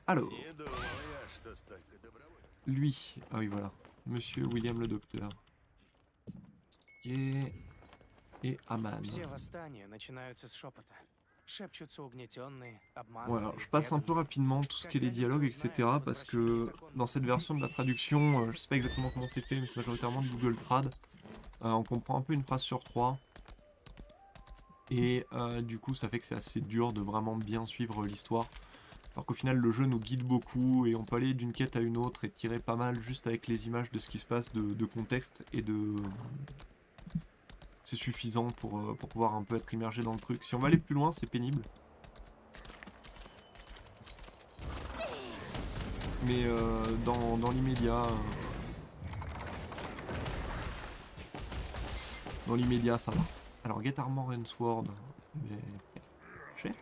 Alors, Не думал я, что столько добровольцев. lui. Ah oui, voilà. Monsieur William le docteur. Ok. Et Aman. Все восстания начинаются с шепота. Шепчутся угнетенные, обманутые, Voilà, je passe un peu rapidement tout ce qui est les dialogues, etc. Parce que dans cette version de la traduction, je sais pas exactement comment c'est fait, mais c'est majoritairement du Google Trad. On comprend un peu une phrase sur 3. Et du coup, ça fait que c'est assez dur de vraiment bien suivre l'histoire. Alors qu'au final, le jeu nous guide beaucoup et on peut aller d'une quête à une autre et tirer pas mal juste avec les images de ce qui se passe de contexte et de... C'est suffisant pour pouvoir un peu être immergé dans le truc. Si on va aller plus loin, c'est pénible. Mais dans l'immédiat... Dans l'immédiat, ça va. Alors, Get Armor and Sword. Mais... Je sais.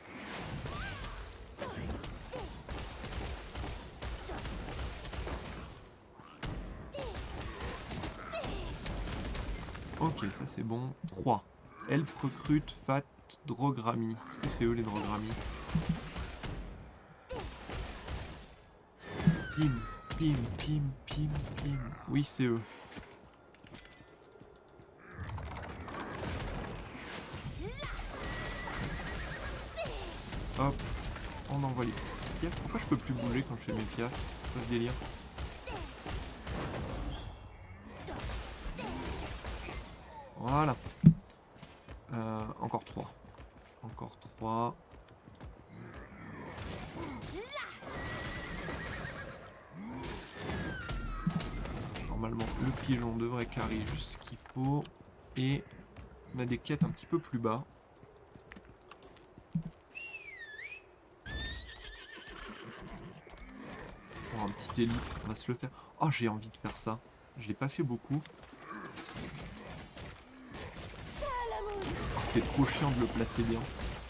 Ok, ça c'est bon. 3. Help recrute Fat Drogrami. Est-ce que c'est eux les Drogrami? Pim, pim, pim, pim, pim. Oui, c'est eux. Hop, on envoie les piafs. Pourquoi je peux plus bouger quand je fais mes piafs? C'est quoi ce délire? Voilà. Encore 3. Encore 3. Normalement, le pigeon devrait carrer juste ce qu'il faut. Et on a des quêtes un petit peu plus bas. Pour un petit élite, on va se le faire. Oh, j'ai envie de faire ça. Je l'ai pas fait beaucoup. Oh, c'est trop chiant de le placer bien.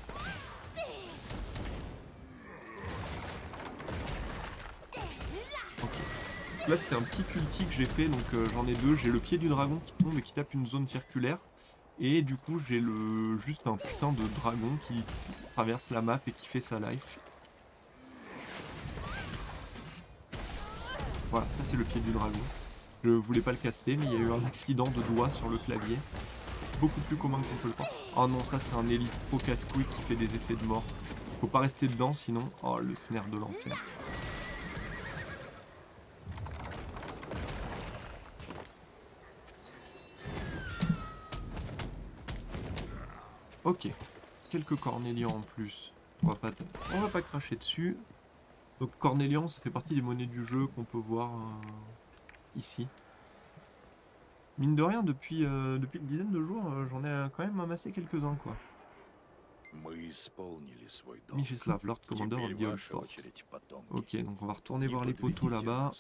Ok. Là, c'était un petit ulti que j'ai fait, donc j'en ai deux. J'ai le pied du dragon qui tombe et qui tape une zone circulaire. Et du coup, j'ai juste un putain de dragon qui traverse la map et qui fait sa life. Voilà, ça c'est le pied du dragon. Je voulais pas le caster, mais il y a eu un accident de doigt sur le clavier. Beaucoup plus commun qu'on peut le croire. Oh non, ça c'est un élite pro casse-couille qui fait des effets de mort. Faut pas rester dedans sinon... Oh, le snare de l'enfer. Ok. Quelques cornélians en plus. On va pas cracher dessus. Donc cornélian, ça fait partie des monnaies du jeu qu'on peut voir ici. Mine de rien, depuis une dizaine de jours, j'en ai quand même amassé quelques-uns, quoi. Michislav, Lord Commander of the Old Fort. Ok, donc on va retourner voir les poteaux là-bas.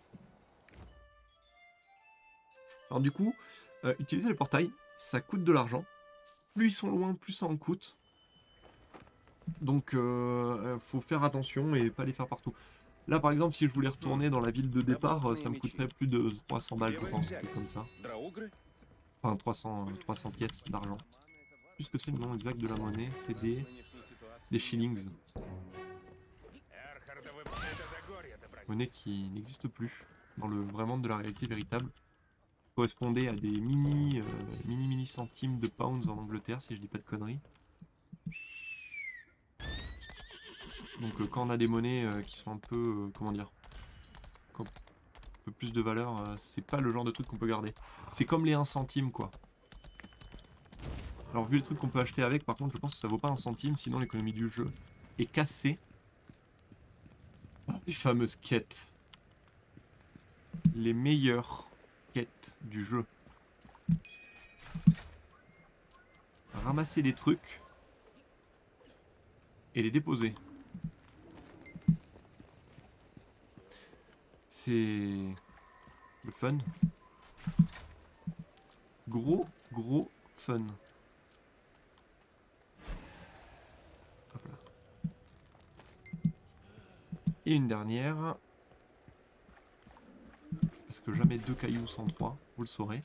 Alors du coup, utiliser les portails, ça coûte de l'argent. Plus ils sont loin, plus ça en coûte. Donc faut faire attention et pas les faire partout. Là par exemple, si je voulais retourner dans la ville de départ, ça me coûterait plus de 300 balles, je pense, comme ça. Enfin 300 pièces d'argent. Puisque c'est le nom exact de la monnaie, c'est des shillings. Monnaie qui n'existe plus dans le vrai monde de la réalité véritable. Correspondait à des mini centimes de pounds en Angleterre, si je dis pas de conneries. Donc quand on a des monnaies qui sont un peu, comment dire, un peu plus de valeur, c'est pas le genre de truc qu'on peut garder. C'est comme les 1 centime quoi. Alors vu le truc qu'on peut acheter avec, par contre je pense que ça vaut pas 1 centime, sinon l'économie du jeu est cassée. Les fameuses quêtes. Les meilleures quêtes du jeu. Ramasser des trucs et les déposer. C'est le fun. Gros fun. Hop là. Et une dernière. Parce que jamais 2 cailloux sans 3, vous le saurez.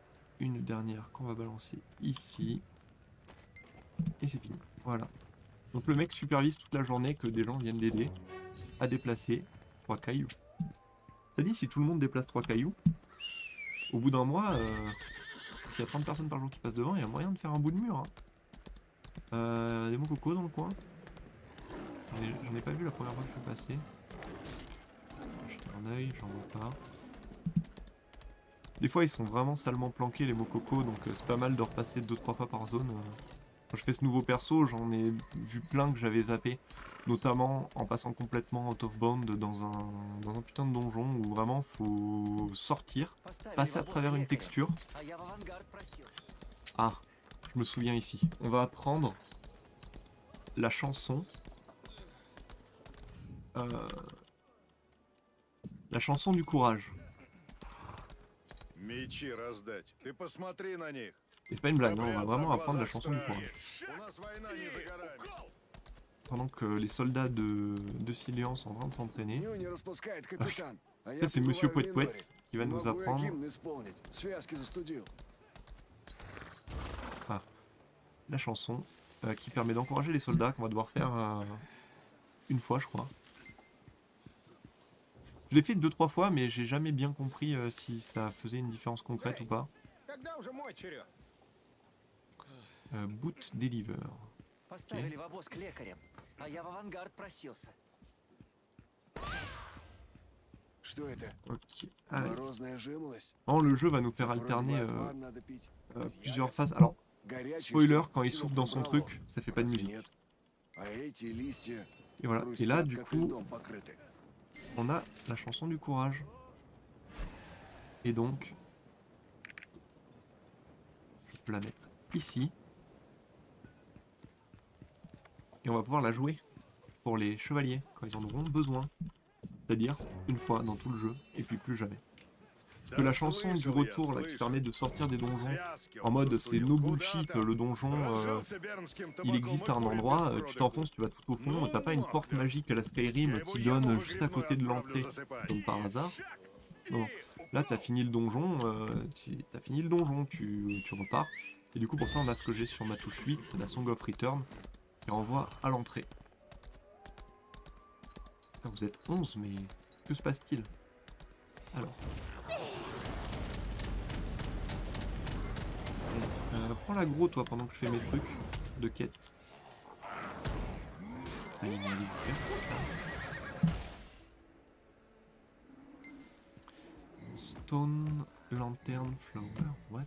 Une dernière qu'on va balancer ici. Et c'est fini. Voilà. Donc le mec supervise toute la journée que des gens viennent l'aider à déplacer 3 cailloux. Ça dit, si tout le monde déplace 3 cailloux, au bout d'un mois, s'il y a 30 personnes par jour qui passent devant, il y a moyen de faire un bout de mur. Hein. Des mokoko dans le coin. J'en ai pas vu la première fois que je suis passé. Jeter un œil, j'en vois pas. Des fois ils sont vraiment salement planqués les mokoko, donc c'est pas mal de repasser 2-3 fois par zone. Quand je fais ce nouveau perso, j'en ai vu plein que j'avais zappé. Notamment en passant complètement out of bound dans un putain de donjon où vraiment faut sortir, passer à travers une texture. Ah, je me souviens ici. On va apprendre la chanson. La chanson du courage. Мечи раздать. Ты посмотри на них. Et c'est pas une blague, non, on va vraiment apprendre la chanson du courage. У нас война не за горами. Pendant que les soldats de Cillian sont en train de s'entraîner. Ню не распускает капитан. А я Ça c'est Monsieur пребываю в Pouet Миноре. qui va Не nous могу я apprendre. гимн исполнить. Связки застудил. La chanson qui permet d'encourager les soldats qu'on va devoir faire une fois je crois. Je l'ai fait 2-3 fois mais j'ai jamais bien compris si ça faisait une différence concrète ou pas. Когда уже мой черед? Boot Deliver. Поставили в обоз к лекарям, а я в авангард просился. Что это? Ok. Allez. Морозная жимолость? Non, le jeu va nous faire Вроде alterner бы отвар надо пить. plusieurs phases. Alors, Горячий, spoiler, чтоб quand il всего souffle dans son пробрало. truc, ça fait pas de Разве musique. нет? А эти листья Et voilà. Et хрустят, là, du как coup, льдом покрыты. on a la chanson du courage. Et donc, je peux la mettre ici. Et on va pouvoir la jouer pour les chevaliers quand ils en auront besoin. C'est-à-dire une fois dans tout le jeu et puis plus jamais. Parce que la chanson du retour là, qui permet de sortir des donjons en mode c'est no bullshit, le donjon il existe à un endroit, tu t'enfonces, tu vas tout au fond, t'as pas une porte magique à la Skyrim qui donne juste à côté de l'entrée comme par hasard. Non, là t'as fini le donjon, tu repars. Et du coup pour ça on a ce que j'ai sur ma touche 8, la Song of Return, qui renvoie à l'entrée. Vous êtes 11 mais que se passe-t-il? Alors. Prends l'aggro toi pendant que je fais mes trucs de quête. Allez, Stone Lantern Flower, what?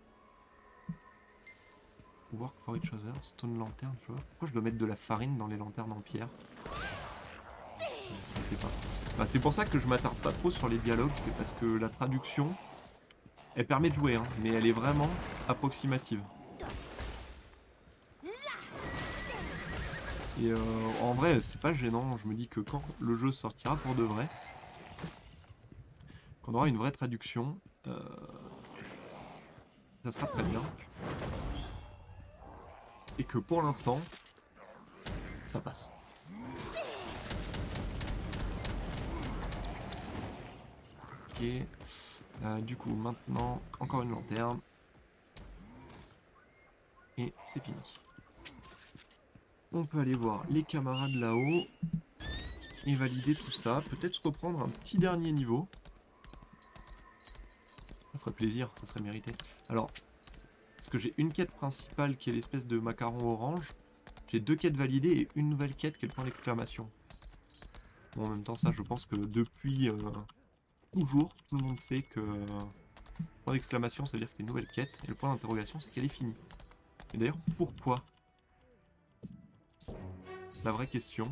Work for each other, Stone Lantern Flower. Pourquoi je dois mettre de la farine dans les lanternes en pierre? Je ne sais pas. Bah, c'est pour ça que je m'attarde pas trop sur les dialogues, c'est parce que la traduction, elle permet de jouer, hein, mais elle est vraiment approximative. Et en vrai, c'est pas gênant, je me dis que quand le jeu sortira pour de vrai, qu'on aura une vraie traduction, ça sera très bien. Et que pour l'instant, ça passe. Ok. Du coup, maintenant, encore une lanterne. Et c'est fini. On peut aller voir les camarades là-haut. Et valider tout ça. Peut-être se reprendre un petit dernier niveau. Ça ferait plaisir, ça serait mérité. Alors, parce que j'ai une quête principale qui est l'espèce de macaron orange. J'ai 2 quêtes validées et une nouvelle quête qui est le point d'exclamation. Bon, en même temps, ça, je pense que depuis... toujours, tout le monde sait que point d'exclamation ça veut dire qu'il y a une nouvelle quête et le point d'interrogation c'est qu'elle est finie. Et d'ailleurs pourquoi? La vraie question.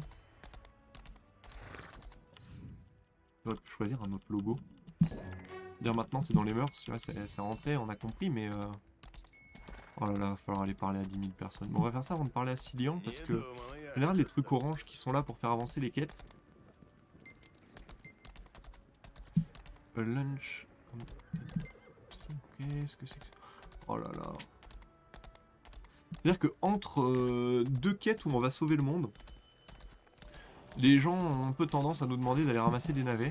J'aurais pu choisir un autre logo. Dire maintenant c'est dans les mœurs, c'est rentré, on a compris mais oh là là, il va falloir aller parler à 10 000 personnes. Bon on va faire ça avant de parler à Cillian parce que en général les trucs oranges qui sont là pour faire avancer les quêtes. Lunch. Qu'est-ce que c'est que ça? Oh là là. C'est-à-dire que entre 2 quêtes où on va sauver le monde, les gens ont un peu tendance à nous demander d'aller ramasser des navets.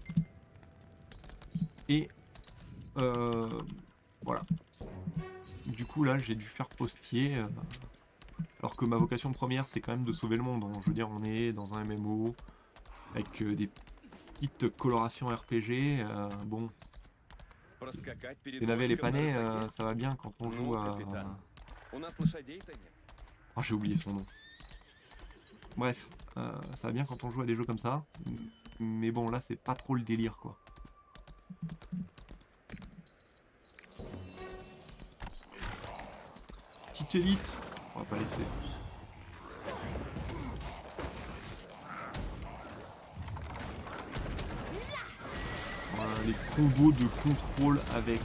Et voilà. du coup là j'ai dû faire postier. Alors que ma vocation première c'est quand même de sauver le monde. Hein. Je veux dire, on est dans un MMO avec des petites colorations RPG. Bon, les navets et les panais, ça va bien quand on joue à... Oh, j'ai oublié son nom. Bref, ça va bien quand on joue à des jeux comme ça. Mais bon, là c'est pas trop le délire quoi. Petite élite, on va pas laisser. Voilà, les combos de contrôle avec.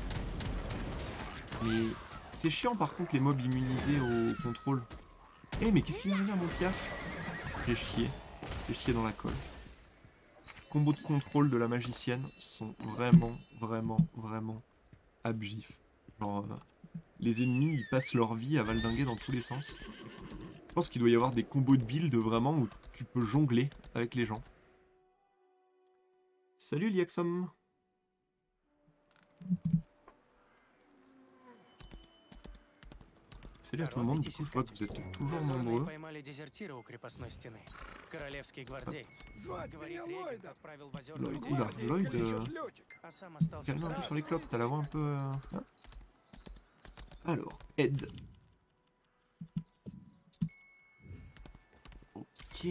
Mais c'est chiant par contre les mobs immunisés au contrôle. Eh mais qu'est-ce qui est arrivé à mon piaf? J'ai chié dans la colle. Combos de contrôle de la magicienne sont vraiment abusifs. Genre les ennemis ils passent leur vie à valdinguer dans tous les sens. Je pense qu'il doit y avoir des combos de build vraiment où tu peux jongler avec les gens. Salut Liaxom. Salut à tout le monde, du coup je vois que vous êtes toujours nombreux. Lloyd, oula, Lloyd, calme un peu sur les clopes, t'as la voix un peu... hein. Alors, Ed. Ok...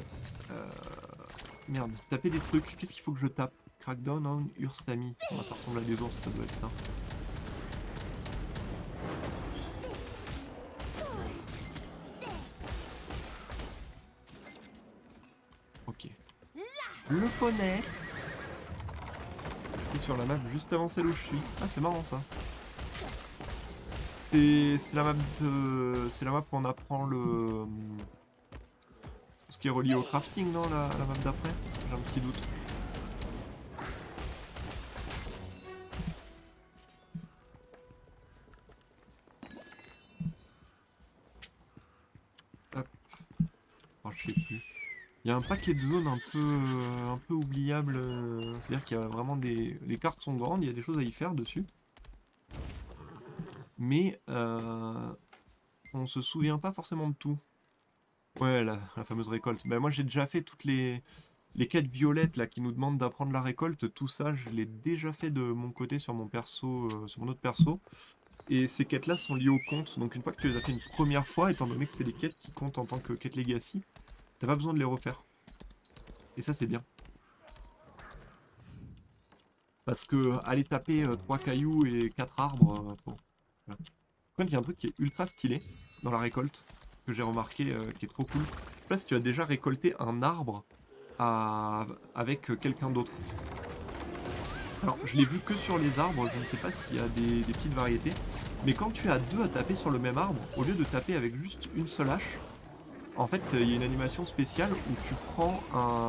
Merde, taper des trucs, qu'est-ce qu'il faut que je tape? Crackdown on Ursami. Oh, ça ressemble à des ours, ça doit être ça. Ok. Le poney. C'est sur la map juste avant celle où je suis. Ah, c'est marrant ça. C'est la map de... C'est la map où on apprend le... ce qui est relié au crafting, non, la map d'après? J'ai un petit doute. Hop. Oh, je sais plus. Il y a un paquet de zones un peu oubliables. C'est-à-dire qu'il y a vraiment des... Les cartes sont grandes, il y a des choses à y faire dessus. Mais on se souvient pas forcément de tout. Ouais, la fameuse récolte. Ben, moi j'ai déjà fait toutes les quêtes violettes là qui nous demandent d'apprendre la récolte. Tout ça, je l'ai déjà fait de mon côté sur mon perso, sur mon autre perso. Et ces quêtes là sont liées au compte. Donc une fois que tu les as fait une première fois, étant donné que c'est des quêtes qui comptent en tant que quête legacy, t'as pas besoin de les refaire. Et ça c'est bien. Parce que aller taper 3 cailloux et 4 arbres, bon. Voilà. Par contre, il y a un truc qui est ultra stylé dans la récolte, que j'ai remarqué, qui est trop cool. Je sais pas si tu as déjà récolté un arbre avec quelqu'un d'autre. Alors, je l'ai vu que sur les arbres, je ne sais pas s'il y a des petites variétés. Mais quand tu as deux à taper sur le même arbre, au lieu de taper avec juste une seule hache, en fait, il y a une animation spéciale où tu prends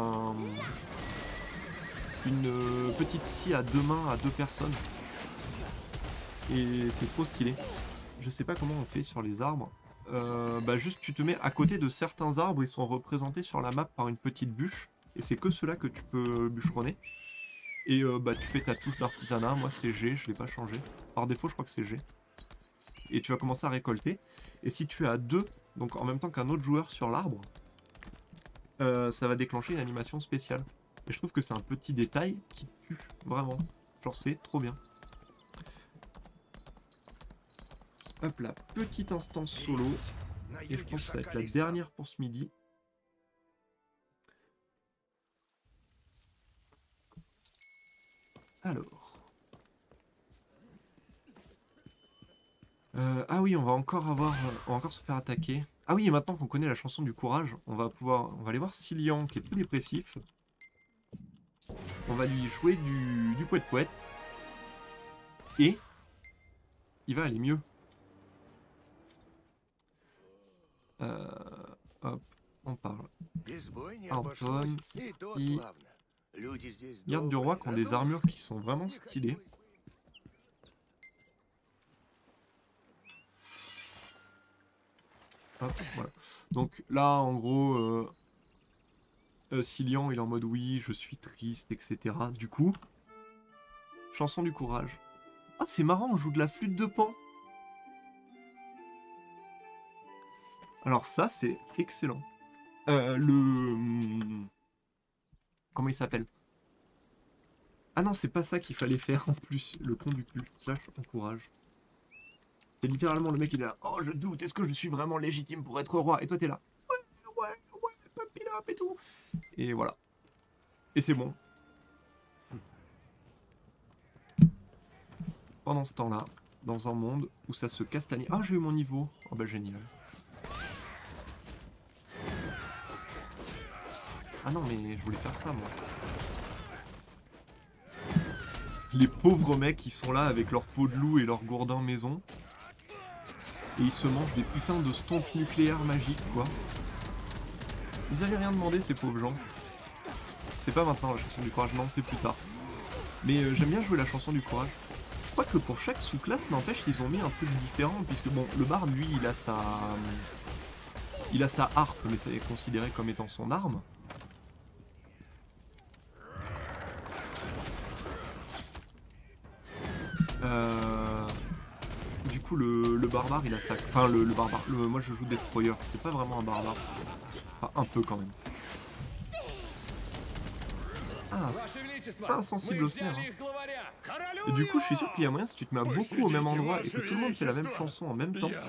une petite scie à deux mains à deux personnes. Et c'est trop stylé. Je sais pas comment on fait sur les arbres. Bah juste tu te mets à côté de certains arbres, ils sont représentés sur la map par une petite bûche. Et c'est que ceux-là que tu peux bûcheronner. Et bah tu fais ta touche d'artisanat, moi c'est G, je l'ai pas changé. Par défaut je crois que c'est G. Et tu vas commencer à récolter. Et si tu as deux, donc en même temps qu'un autre joueur sur l'arbre, ça va déclencher une animation spéciale. Et je trouve que c'est un petit détail qui tue, vraiment. Genre c'est trop bien. Hop là, petite instance solo. Et je pense que ça va être la dernière pour ce midi. Alors. Ah oui, on va encore se faire attaquer. Ah oui, et maintenant qu'on connaît la chanson du courage, on va aller voir Cillian qui est tout dépressif. On va lui jouer du poète-poète. Et il va aller mieux. Hop, on parle. Anton, c'est parti. Garde du roi qui ont des armures qui sont vraiment stylées. Hop, voilà. Donc là, en gros, Cillian, il est en mode oui, je suis triste, etc. Du coup, chanson du courage. Ah, c'est marrant, on joue de la flûte de Pan. Alors ça, c'est excellent. Comment il s'appelle? Ah non, c'est pas ça qu'il fallait faire en plus. Le con du cul. Slash encourage. C'est littéralement le mec, il est là. Oh, je doute, est-ce que je suis vraiment légitime pour être roi? Et toi, t'es là. Ouais, pump it up et tout. Et voilà. Et c'est bon. Pendant ce temps-là, dans un monde où ça se castagne. Ah, j'ai eu mon niveau. Oh bah génial. Ah non, mais je voulais faire ça, moi. Les pauvres mecs qui sont là avec leur peau de loup et leur gourdin maison. Et ils se mangent des putains de stompes nucléaires magiques, quoi. Ils avaient rien demandé, ces pauvres gens. C'est pas maintenant la chanson du courage, non, c'est plus tard. Mais j'aime bien jouer la chanson du courage. Je crois que pour chaque sous-classe, n'empêche, ils ont mis un truc différent, puisque bon, le barde, lui, il a sa harpe, mais c'est considéré comme étant son arme. Du coup, le barbare, il a sa... Enfin, le barbare. Moi, je joue Destroyer. C'est pas vraiment un barbare. Enfin, un peu quand même. Ah, pas insensible au snare. Hein. Et du coup, je suis sûr qu'il y a moyen, si tu te mets beaucoup au même endroit et que tout le monde fait la même chanson en même temps.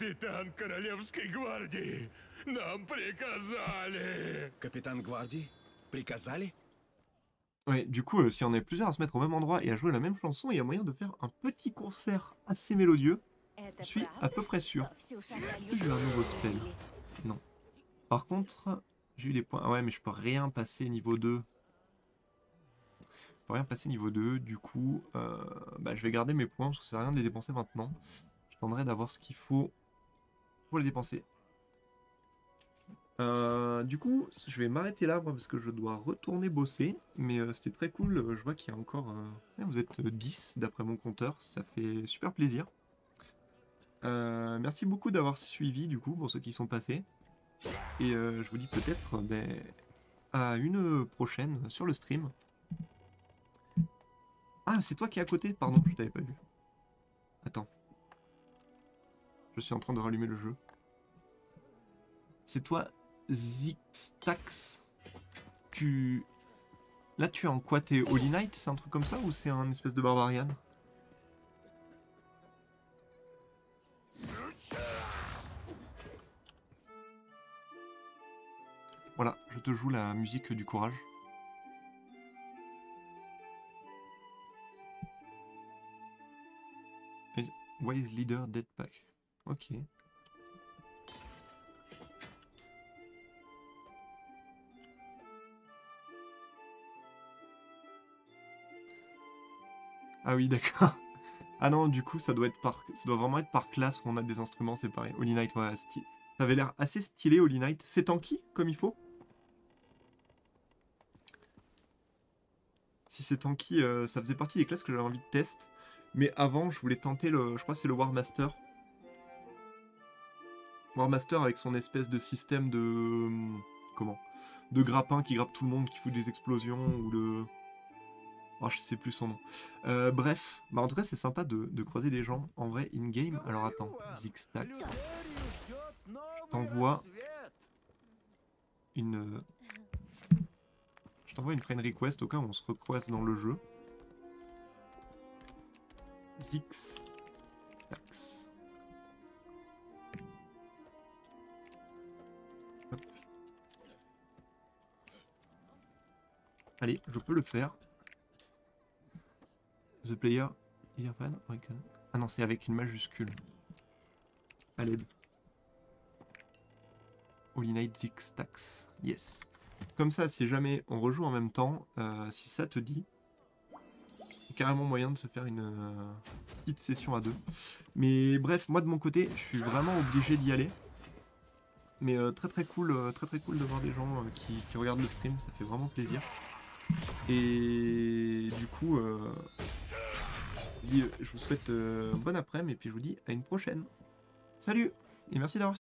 Капитан гвардии? Приказали? Ouais, du coup, si on est plusieurs à se mettre au même endroit et à jouer la même chanson, il y a moyen de faire un petit concert assez mélodieux. Je suis à peu près sûr. J'ai eu un nouveau spell. Non. Par contre, j'ai eu des points. Ah ouais, mais je peux rien passer niveau 2. Je peux rien passer niveau 2. Du coup, je vais garder mes points parce que ça sert à rien de les dépenser maintenant. Je tendrai d'avoir ce qu'il faut pour les dépenser. Du coup, je vais m'arrêter là moi, parce que je dois retourner bosser. Mais c'était très cool. Je vois qu'il y a encore... vous êtes 10 d'après mon compteur. Ça fait super plaisir. Merci beaucoup d'avoir suivi du coup pour ceux qui sont passés. Et je vous dis peut-être à une prochaine sur le stream. Ah, c'est toi qui es à côté? Pardon, je t'avais pas vu. Attends. Je suis en train de rallumer le jeu. C'est toi, Zixtax. Là, tu es en quoi? T'es Holy Knight? C'est un truc comme ça ou c'est un espèce de barbarian? Voilà, je te joue la musique du courage. Wise Leader Dead Pack. Ok. Ah oui, d'accord. Ah non, du coup, ça doit vraiment être par classe où on a des instruments séparés. Holy Knight, ouais, ça avait l'air assez stylé, Holy Knight. C'est tanky, comme il faut? Si c'est tanky, ça faisait partie des classes que j'avais envie de tester. Mais avant, je voulais tenter je crois que c'est le War Master. War Master avec son espèce de système de... Comment? De grappin qui grappe tout le monde, qui fout des explosions, ou de... Oh, je sais plus son nom. Bref, en tout cas, c'est sympa de croiser des gens en vrai in-game. Alors attends, Zixtax. Je t'envoie une... Je t'envoie une friend request au cas où on se recroise dans le jeu. Zixtax. Hop. Allez, je peux le faire. The player is your friend? Ah non, c'est avec une majuscule. À l'aide. Holy Knight Zixtax. Yes. Comme ça, si jamais on rejoue en même temps, si ça te dit, il y a carrément moyen de se faire une petite session à deux. Mais bref, moi de mon côté, je suis vraiment obligé d'y aller. Mais très cool de voir des gens qui regardent le stream, ça fait vraiment plaisir. Et du coup, je vous souhaite un bon après-midi et puis je vous dis à une prochaine. Salut et merci d'avoir